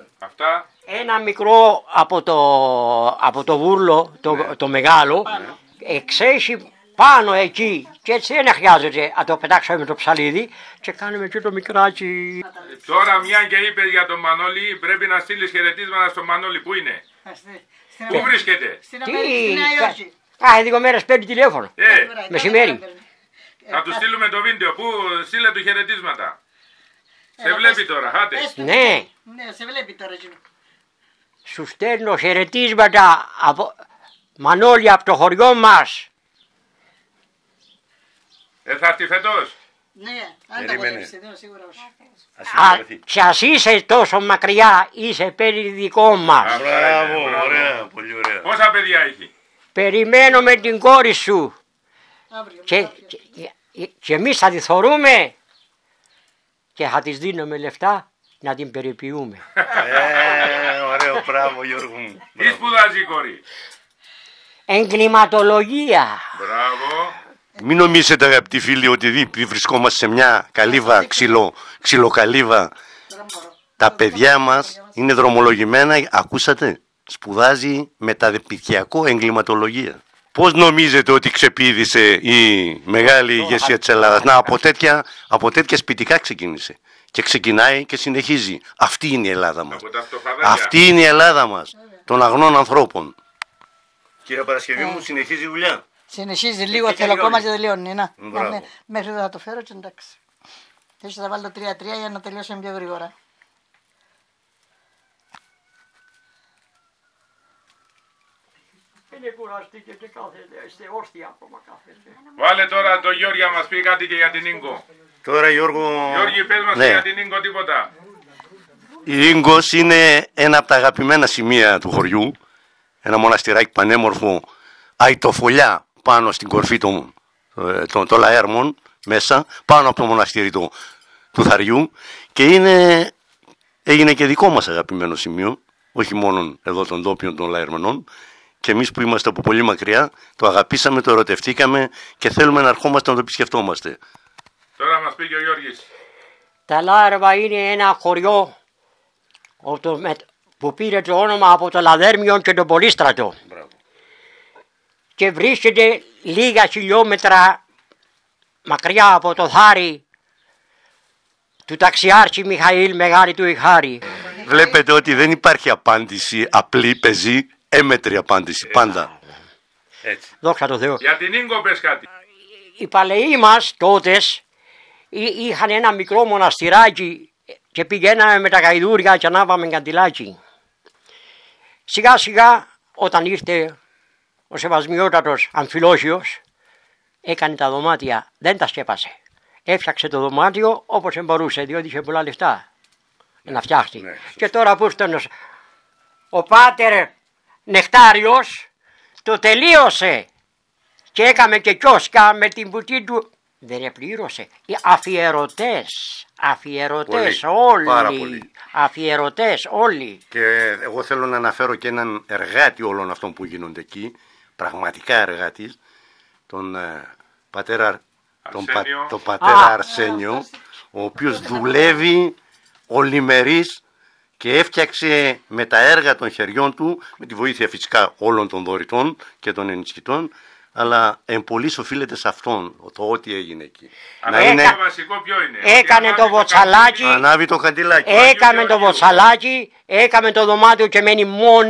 Αυτά. Ένα μικρό από το βούρλο, το μεγάλο, εξέσει πάνω εκεί και έτσι δεν χρειάζεται να το πετάξουμε με το ψαλίδι και κάνουμε και το μικράκι. Τώρα μια και είπε για τον Μανώλη, πρέπει να στείλεις χαιρετίσματα στον Μανώλη. Πού είναι? Πού βρίσκεται? Στην Νέα Υόρκη. Κάθε 2 μέρες παίρνει τηλέφωνο. Μεσημέρι. Να του στείλουμε το βίντεο. Πού? Στείλε του χαιρετίσματα. Σε βλέπει τώρα, χάτε. Ναι. Ναι, σε βλέπει τώρα. Σου στέλνω χαιρετίσματα από Μανώλη από το χωριό μας. Θα έρθει φέτος? Ναι, αν τα βολέψει, δεν σίγουρα όχι. Και ας είσαι τόσο μακριά, είσαι περί δικό μας. Μπράβο, ωραία, πολύ ωραία. Πόσα παιδιά έχει? Περιμένω με την κόρη σου. Αύριο. Και εμείς θα τη θωρούμε και θα της δίνουμε λεφτά να την περιποιούμε. Ωραίο, μπράβο Γιώργο μου. Τι σπουδάζει η κόρη? Εγκληματολογία. Μπράβο. Μην νομίζετε αγαπητοί φίλοι ότι επειδή βρισκόμαστε σε μια καλύβα, ξυλοκαλύβα, τα παιδιά μας είναι δρομολογημένα, ακούσατε, σπουδάζει μεταπτυχιακό εγκληματολογία. Πώς νομίζετε ότι ξεπήδησε η μεγάλη ηγεσία της Ελλάδας? Να, από τέτοια σπιτικά ξεκίνησε. Και ξεκινάει και συνεχίζει. Αυτή είναι η Ελλάδα μας. Αυτή είναι η Ελλάδα μας, των αγνών ανθρώπων. Κύριε Παρασκευή μου, συνεχίζει η δουλειά. Συνεχίζει λίγο, θέλω ακόμα και τελειώνει. Μέχρι εδώ θα το φέρω και εντάξει. Θες να βάλω 3-3 για να τελειώσουμε πιο γρήγορα. Είναι κουραστήκε και κάθεται, είστε όρθια ακόμα κάθεται. Βάλε τώρα το Γιώργη να μας πει κάτι και για την Ίγκο. Τώρα Γιώργο... Γιώργη, πες μας για την Ίγκο τίποτα. Η Ίγκος είναι ένα από τα αγαπημένα σημεία του χωριού. Ένα μοναστηράκι πανέμορφο, αητοφολιά πάνω στην κορφή των Λαέρμων, μέσα, πάνω από το μοναστήρι του Θαριού, και έγινε και δικό μας αγαπημένο σημείο, όχι μόνο εδώ των ντόπιων των Λαερμενών, και εμείς που είμαστε από πολύ μακριά, το αγαπήσαμε, το ερωτευτήκαμε και θέλουμε να ερχόμαστε να το επισκεφτόμαστε. Τώρα μας πει και ο Γιώργης. Τα Λάρβα είναι ένα χωριό που πήρε το όνομα από το Λαδέρμιο και τον Πολύστρατο. Μπράβο. Και βρίσκεται λίγα χιλιόμετρα μακριά από το Θάρι του ταξιάρχη Μιχαήλ Μεγάλη του Ιχάρη. Βλέπετε ότι δεν υπάρχει απάντηση απλή, πεζή, έμετρη απάντηση, πάντα. Έτσι. Δόξα τω Θεώ. Για την Ίγκο πες κάτι. Οι παλαιοί μας τότες είχαν ένα μικρό μοναστηράκι και πηγαίναμε με τα γαϊδούρια και ανάβαμε καντιλάκι. Σιγά σιγά όταν ήρθε ο σεβασμιότατος Αμφιλόσιος έκανε τα δωμάτια, δεν τα σκέπασε. Έφτιαξε το δωμάτιο όπως μπορούσε, διότι είχε πολλά λεφτά να φτιάχτη. Ναι, και τώρα που ήρθε ο πάτερ Νεκτάριος, το τελείωσε και έκαμε και κιόσκα με την πουτή του. Δεν επλήρωσε. Οι αφιερωτές όλοι. Αφιερωτές όλοι. Και εγώ θέλω να αναφέρω και έναν εργάτη όλων αυτών που γίνονται εκεί, πραγματικά εργάτης, τον πατέρα Αρσένιο, ο οποίος δουλεύει ολημερής και έφτιαξε με τα έργα των χεριών του, με τη βοήθεια φυσικά όλων των δωρητών και των ενισχυτών, αλλά εμπολής οφείλεται σε αυτόν, το ό,τι έγινε εκεί. Αλλά το βασικό ποιο είναι? Έκανε το βοτσαλάκι, ανάβει το καντιλάκι. Έκαμε το βοτσαλάκι, έκαμε το δωμάτιο και μένει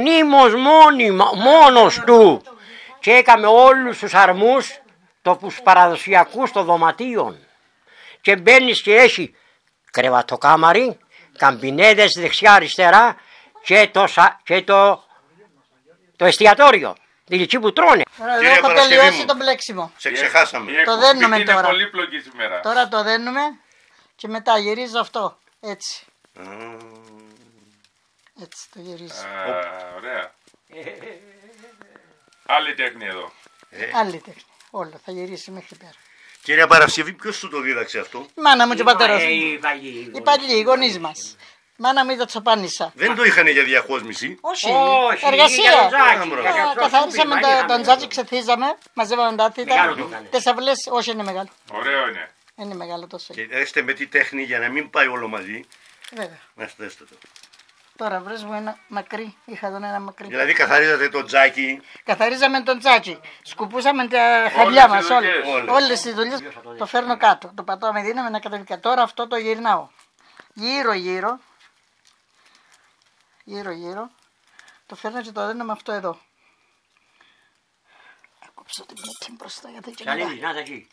μόνος του. Και έκαμε όλους τους αρμούς, τους παραδοσιακούς των δωματίων. Και μπαίνεις και έχει κρεβατοκάμαρι, καμπινέδες δεξιά-αριστερά και το εστιατόριο. Εκεί που τρώνε. Εδώ έχω τελειώσει το μπλέξιμο. Σε ξεχάσαμε. Το δένουμε τώρα. Είναι πολύπλοκη σήμερα. Τώρα το δένουμε και μετά γυρίζω αυτό. Έτσι. Έτσι το γυρίζω. Ωραία. Άλλη τέχνη εδώ. Άλλη τέχνη. Όλο θα γυρίσει μέχρι πέρα. Κυρία Παρασκευή, ποιος σου το δίδαξε αυτό? Η μάνα μου και ο πατέρας μου. Οι παλιοί, οι γονείς μας. Μάνα μου είδα τσοπάνισα. Δεν το είχαν για διαχόσμηση. Όχι, εργασία. Καθαρίσαμε τον τζάτζι, ξεθίζαμε, μαζεύαμε τα θήτα. Τις αυλές, όχι είναι μεγάλο. Ωραίο είναι. Είναι μεγάλο τόσο. Και έστε με τη τέχνη για να μην πάει όλο μαζί. Βέβαια. Έστε το. Τώρα βρες μου ένα μακρύ. Είχα εδώ ένα μακρύ. Δηλαδή καθαρίζατε το τζάκι. Καθαρίζαμε τον τσάκι. Σκουπούσαμε τα χαλιά μας. Όλες τις δουλειές. Το φέρνω κάτω. Το πατάω με δύναμη να κατεβεί. Τώρα αυτό το γυρνάω. Γύρω-γύρω. Γύρω-γύρω. Το φέρνω και το δένω με αυτό εδώ. Κόψω την μύτη μπροστά γιατί και Σαλίνης, να τα εκεί.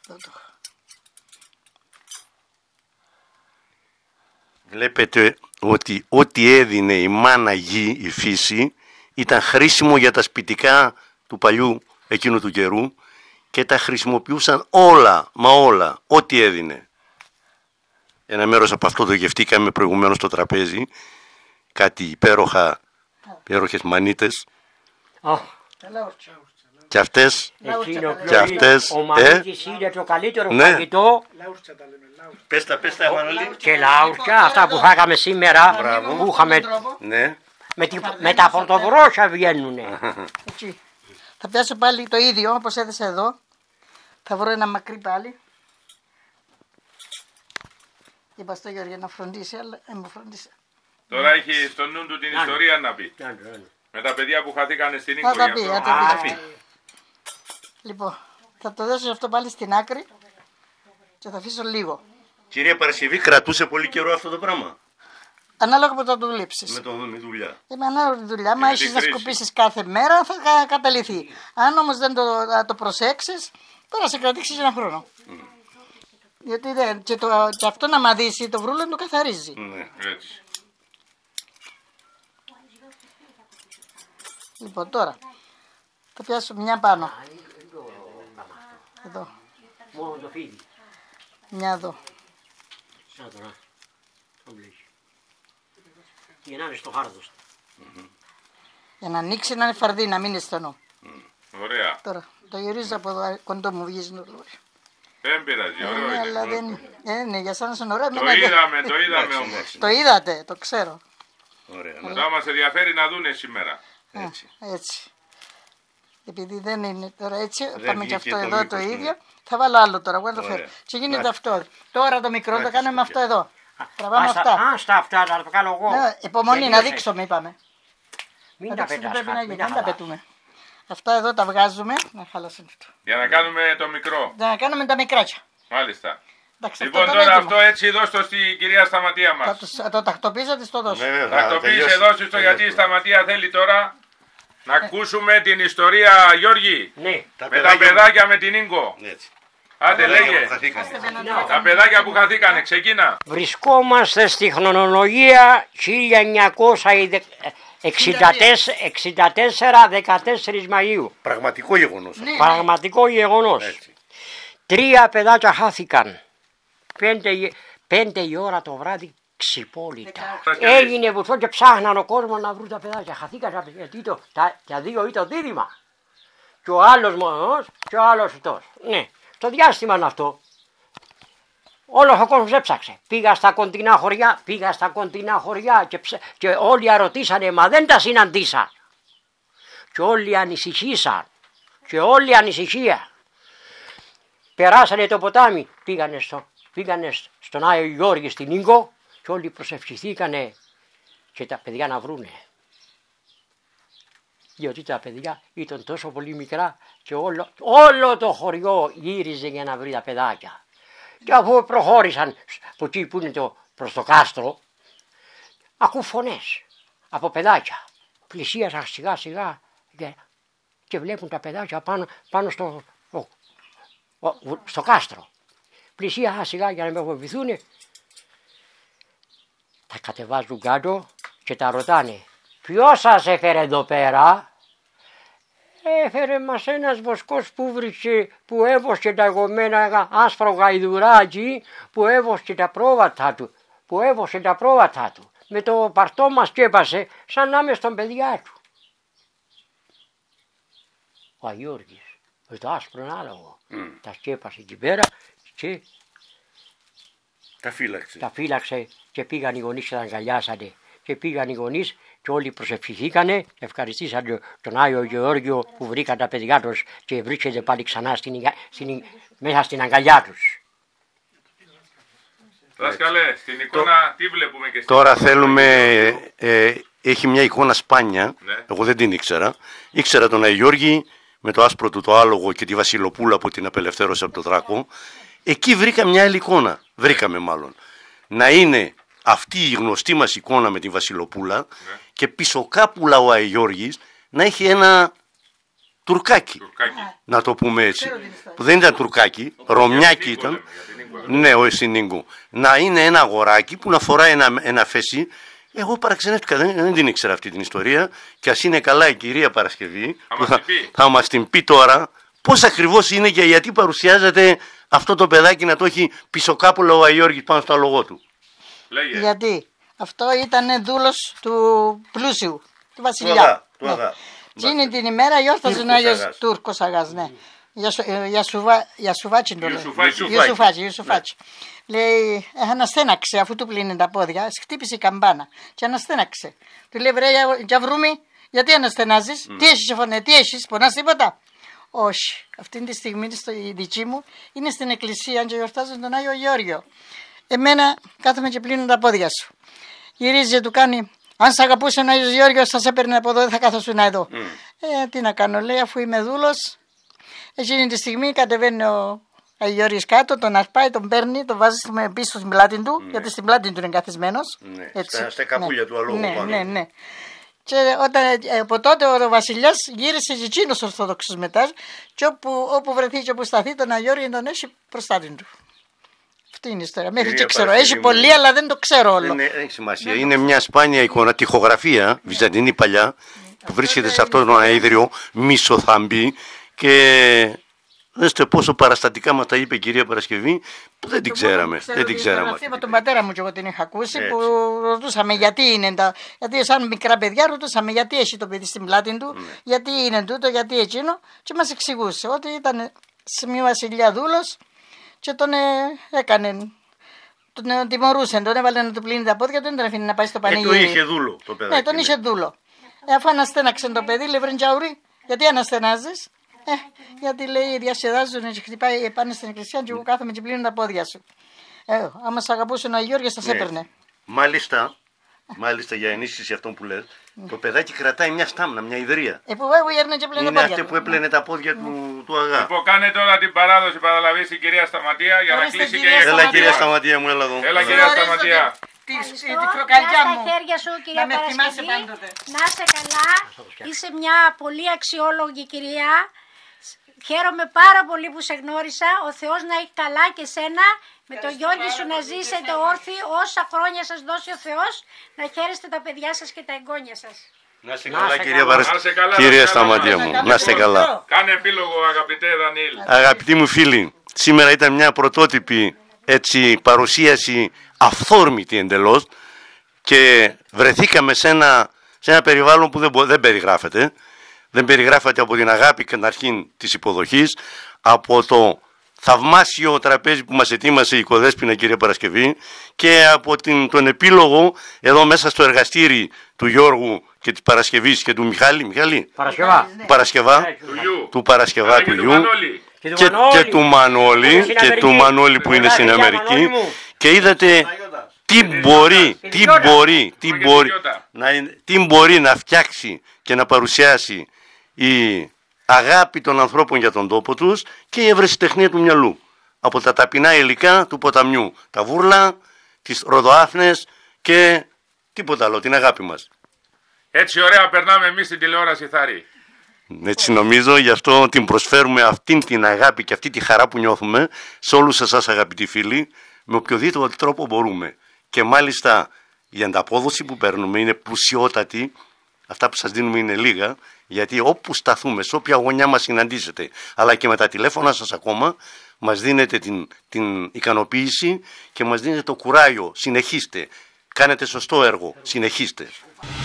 Βλέπετε ότι ό,τι έδινε η μάνα γη, η φύση, ήταν χρήσιμο για τα σπιτικά του παλιού εκείνου του καιρού και τα χρησιμοποιούσαν όλα, μα όλα, ό,τι έδινε. Ένα μέρος από αυτό το γευτήκαμε προηγουμένως στο τραπέζι, κάτι υπέροχες μανίτες. Και αυτές, ο μανίτης είναι το καλύτερο φαγητό. Πες τα Μανολή. Και λαούρτια, αυτά που φάγαμε σήμερα, που είχαμε, με τα πρωτοβρόσια βγαίνουνε. Έτσι. Θα πιάσω πάλι το ίδιο όπως έδεσα εδώ. Θα βρω ένα μακρύ πάλι. Είπα στο Γιώργο να φροντίσει, αλλά δεν μου φροντίσει. Τώρα έχει στο νου του την ιστορία να πει. Με τα παιδιά που χαθήκανε στην Νίκο. Θα τα πει. Λοιπόν, θα το δώσω αυτό πάλι στην άκρη και θα αφήσω λίγο. Κυρία Παρασκευή, κρατούσε πολύ καιρό αυτό το πράγμα. Ανάλογα που θα το δουλέψεις. Με τη δουλειά. Με ανάλογα τη δουλειά. Μα έχεις να σκουπίσεις κάθε μέρα θα καταλυθεί. Αν όμως δεν το προσέξεις, τώρα να σε κρατήσεις ένα χρόνο. Γιατί και αυτό να μαδίσει το βρούλο το καθαρίζει. Ναι, έτσι. Λοιπόν, τώρα θα πιάσω μια πάνω. Εδώ. Μόνο το φίδι. Μια εδώ. Να τώρα. Το μπλέκει. Για να είναι στο χάρτος. Για να ανοίξει να είναι φαρδί, να μην είναι στενό. Ωραία. Τώρα το γυρίζω από εδώ, κοντό μου βγει στην ορλόγια. Δεν πειράζει, ωραίο είναι. Αλλά δεν είναι, για σένα είναι ωραίο. Το είδαμε όμως. Το είδατε, το ξέρω. Ωραία. Θα μας ενδιαφέρει να δούνε σήμερα. Έτσι. Επειδή δεν είναι τώρα έτσι, πάμε και αυτό εδώ το ίδιο. Θα βάλω άλλο τώρα, εγώ θα το φέρω. Και γίνεται αυτό. Τώρα το μικρό το κάνουμε με αυτό εδώ. Τραβάμε αυτά. Α, στα αυτά, να το κάνω εγώ. Υπομονή να δείξουμε, είπαμε. Μην τα πετάς, μην τα πετούμε. Αυτά εδώ τα βγάζουμε. Να χαλάσουν αυτό. Για να κάνουμε το μικρό. Για να κάνουμε τα μικράκια. Μάλιστα. Εντάξει, λοιπόν, τώρα αυτό έτσι δώστο στην κυρία Σταματία μας. Θα το τακτοποιήσω, της το δώσω. Τακτοποίησε, δώσεις το γιατί η Σταματία θέλει τώρα να ακούσουμε την ιστορία, Γιώργη. Ναι. Με τα παιδάκια με την Ίγκο. Έτσι. Άντε λέγε. Τα παιδάκια που χαθήκανε, ξεκίνα. Βρισκόμαστε στη χρονολογία 1964-14 Μαΐου. Πραγματικό γεγονός. Πραγματικό γεγονός. 3 παιδάκια χάθηκαν. 5 η ώρα το βράδυ ξυπόλυτα. Έγινε βουθό και ψάχναν ο κόσμος να βρουν τα παιδάκια. Χαθήκαν γιατί τα δύο ήταν δίδυμα. Και ο άλλος μόνος και ο άλλος αυτός. Ναι, στο διάστημα είναι αυτό. Όλος ο κόσμος έψαξε. Πήγα στα κοντινά χωριά και όλοι αρωτήσανε, μα δεν τα συναντήσαν. Και όλοι ανησυχήσαν. Και όλη ανησυχία. Περάσανε το ποτάμι, πήγανε στον Άγιο Γιώργη στην Ίγκο και όλοι προσευχηθήκανε και τα παιδιά να βρούνε. Διότι τα παιδιά ήταν τόσο πολύ μικρά και όλο το χωριό γύριζε για να βρει τα παιδάκια. Και αφού προχώρησαν από εκεί που είναι προς το κάστρο, ακούν φωνές από παιδάκια. Πλησίασαν σιγά σιγά και βλέπουν τα παιδάκια πάνω στο κάστρο. Πλησίασαν σιγά για να με φοβηθούν. Τα κατεβάζουν κάτω και τα ρωτάνε, ποιος σας έφερε εδώ πέρα? Έφερε μας ένας βοσκός που έβοσκε τα γωμένα άσπρο γαϊδουράκι που έβοσκε τα πρόβατα του. Με το παρτό μας σκέπασε σαν να είμαι στον παιδιά του. Ο Αγιώργης με το άσπρο άλογο τα σκέπασε εκεί πέρα και τα φύλαξε και πήγαν οι γονείς και τα αγκαλιάσανε. Και πήγαν οι γονείς και όλοι προσευχηθήκανε, ευχαριστήσαν τον Άγιο Γεώργιο που βρήκαν τα παιδιά τους και βρίσκεται πάλι ξανά μέσα στην αγκαλιά τους. Δάσκαλε, στην εικόνα τι βλέπουμε και στην Τώρα θέλουμε, έχει μια εικόνα σπάνια, Ναι. εγώ δεν την ήξερα. Ήξερα τον Αγιο Γιώργη με το άσπρο του το άλογο και τη Βασιλοπούλα που την απελευθέρωσε από τον Δράκο. Εκεί βρήκα μια άλλη εικόνα, βρήκαμε μάλλον. Να είναι αυτή η γνωστή μας εικόνα με τη Βασιλοπούλα και πίσω κάπουλα ο Αγιο Γιώργης να έχει ένα τουρκάκι. Να το πούμε έτσι. Που δεν ήταν τουρκάκι, Ρωμιάκι ήταν. Ναι, ο Εσυνίγκου. Να είναι ένα αγοράκι που να φοράει ένα φέση. Εγώ παραξενεύτηκα, δεν την ήξερα αυτή την ιστορία. Και ας είναι καλά η κυρία Παρασκευή, θα μας την πει τώρα πώς ακριβώς είναι και γιατί παρουσιάζεται αυτό το παιδάκι να το έχει πισωκάπουλα ο Αγιώργης πάνω στο άλογο του. Λέγε. Γιατί αυτό ήταν δούλος του πλούσιου, του βασιλιά. Του Αγά. Εκείνη την ημέρα γιόρταζε ο Άγιος Τούρκος Αγάς, ναι. Ιασουβάτσι το λέει. Ιασουφάτσι. Λέει, αναστέναξε αφού του πλύνει τα πόδια, χτύπησε η καμπάνα και αναστέναξε. Του λέει, βρε Γιαβρούμη, γιατί αναστενάζεις, τι έχεις φωνέ, τι έχεις, πονάς τίποτα. Όχι, αυτή τη στιγμή η δική μου είναι στην εκκλησία και γιορτάζουν τον Άγιο Γεώργιο. Εμένα κάθομαι και πλύνω τα πόδια σου. Γυρίζει και του κάνει, αν σ' αγαπούσε ο Άγιος Γεώργιος θα σε έπαιρνε από εδώ, δεν θα κάθοσουν εδώ. Τι να κάνω, λέει, αφού είμαι δούλος. Εκείνη τη στιγμή κατεβαίνει ο Άγιος Γεώργιος κάτω, τον αρπάει, τον παίρνει, τον βάζει πίσω στην πλάτη του, γιατί στην πλάτη του είναι καθισμένος. Ναι, στα καπούλια του αλόγου πάνω. Ναι. Και από τότε ο βασιλιάς γύρισε και εκείνος ορθόδοξος μετά και όπου βρεθεί και όπου σταθεί τον Άγιο Γιώργιο τον έχει προστάτη του. Αυτή είναι η ιστορία. Μέχρι και ξέρω. Έχει πολύ, αλλά δεν το ξέρω όλο. Δεν έχει σημασία. Είναι μια σπάνια εικόνα, τοιχογραφία βυζαντινή παλιά, που βρίσκεται σε αυτό το αίδριο, μισοθαμπή και δέστε πόσο παραστατικά μας τα είπε η κυρία Παρασκευή, που δεν την ξέραμε. Δεν την ξέραμε. Από τον πατέρα μου και εγώ την είχα ακούσει, που ρωτούσαμε γιατί είναι γιατί σαν μικρά παιδιά ρωτούσαμε γιατί έχει το παιδί στην πλάτη του, γιατί είναι τούτο, γιατί εκείνο, και μας εξηγούσε ότι ήταν σε μια βασιλιά δούλος και τον έκανε. Τον τιμωρούσε, τον έβαλε να του πλύνει τα πόδια, δεν τον αφήνει να πάει στο πανηγύρι. Το είχε δούλο το παιδάκι. Ναι, τον είχε δούλο. Αφού αναστέναξε το παιδί, λέει βρεντζαουρί, γιατί αναστενάζεις. Γιατί λέει διασκεδάζουν και χτυπάει πάνω στην εκκλησία και εγώ κάθομαι και πλύνω τα πόδια σου. Άμα σ' αγαπούσε ο Άγιος Γιώργιος θα σε έπαιρνε. Μάλιστα για ενίσχυση αυτό που λες, το παιδάκι κρατάει μια στάμνα, μια ιδρία. Που εγώ και πλύνω είναι αυτή που έπλαινε τα πόδια του Αγά. Λοιπόν, κάνε τώρα την παράδοση, παραλαβείς η κυρία Σταματία για να κλείσει και η εκπομπή. Έλα κυρία Σταματία μου, έλα εδώ. Έλα κυρία Σταματία. Τη φροκαλιά μου. Στα χέρια σου, κυρία Παρασκευή. Να είσαι καλά. Είσαι μια πολύ αξιόλογη κυρία. Χαίρομαι πάρα πολύ που σε γνώρισα. Ο Θεός να έχει καλά και σένα. Με τον Γιώργη σου να ζήσετε όρθιοι όσα χρόνια σας δώσει ο Θεός. Να χαίρεστε τα παιδιά σας και τα εγγόνια σας. Να είστε καλά κυρία Παρασκευή. Κυρία Σταματία μου, να είστε καλά. Κάνε επίλογο αγαπητέ Δανίλ. Αγαπητοί μου φίλοι, σήμερα ήταν μια πρωτότυπη παρουσίαση αυθόρμητη εντελώς και βρεθήκαμε σε ένα περιβάλλον που δεν περιγράφεται. Δεν περιγράφεται από την αγάπη καταρχήν της υποδοχής, από το θαυμάσιο τραπέζι που μας ετοίμασε η οικοδέσποινα κυρία Παρασκευή και από τον επίλογο εδώ μέσα στο εργαστήρι του Γιώργου και της Παρασκευής και του Μιχάλη. Του Παρασκευά του Γιου και του Μανώλη που είναι στην Αμερική και είδατε τι μπορεί να φτιάξει και να παρουσιάσει η αγάπη των ανθρώπων για τον τόπο τους και η ευρεσιτεχνία του μυαλού. Από τα ταπεινά υλικά του ποταμιού, τα βούρλα, τις ροδοάφνες και τίποτα άλλο, την αγάπη μας. Έτσι ωραία περνάμε εμείς στην τηλεόραση Θάρη. Έτσι νομίζω, γι' αυτό την προσφέρουμε αυτήν την αγάπη και αυτή τη χαρά που νιώθουμε σε όλους εσάς αγαπητοί φίλοι, με οποιοδήποτε τρόπο μπορούμε. Και μάλιστα η ανταπόδοση που παίρνουμε είναι πλουσιότατη, αυτά που σας δίνουμε είναι λίγα, γιατί όπου σταθούμε, σε όποια γωνιά μας συναντήσετε, αλλά και με τα τηλέφωνα σας ακόμα, μας δίνετε την ικανοποίηση και μας δίνετε το κουράγιο. Συνεχίστε, κάνετε σωστό έργο, συνεχίστε.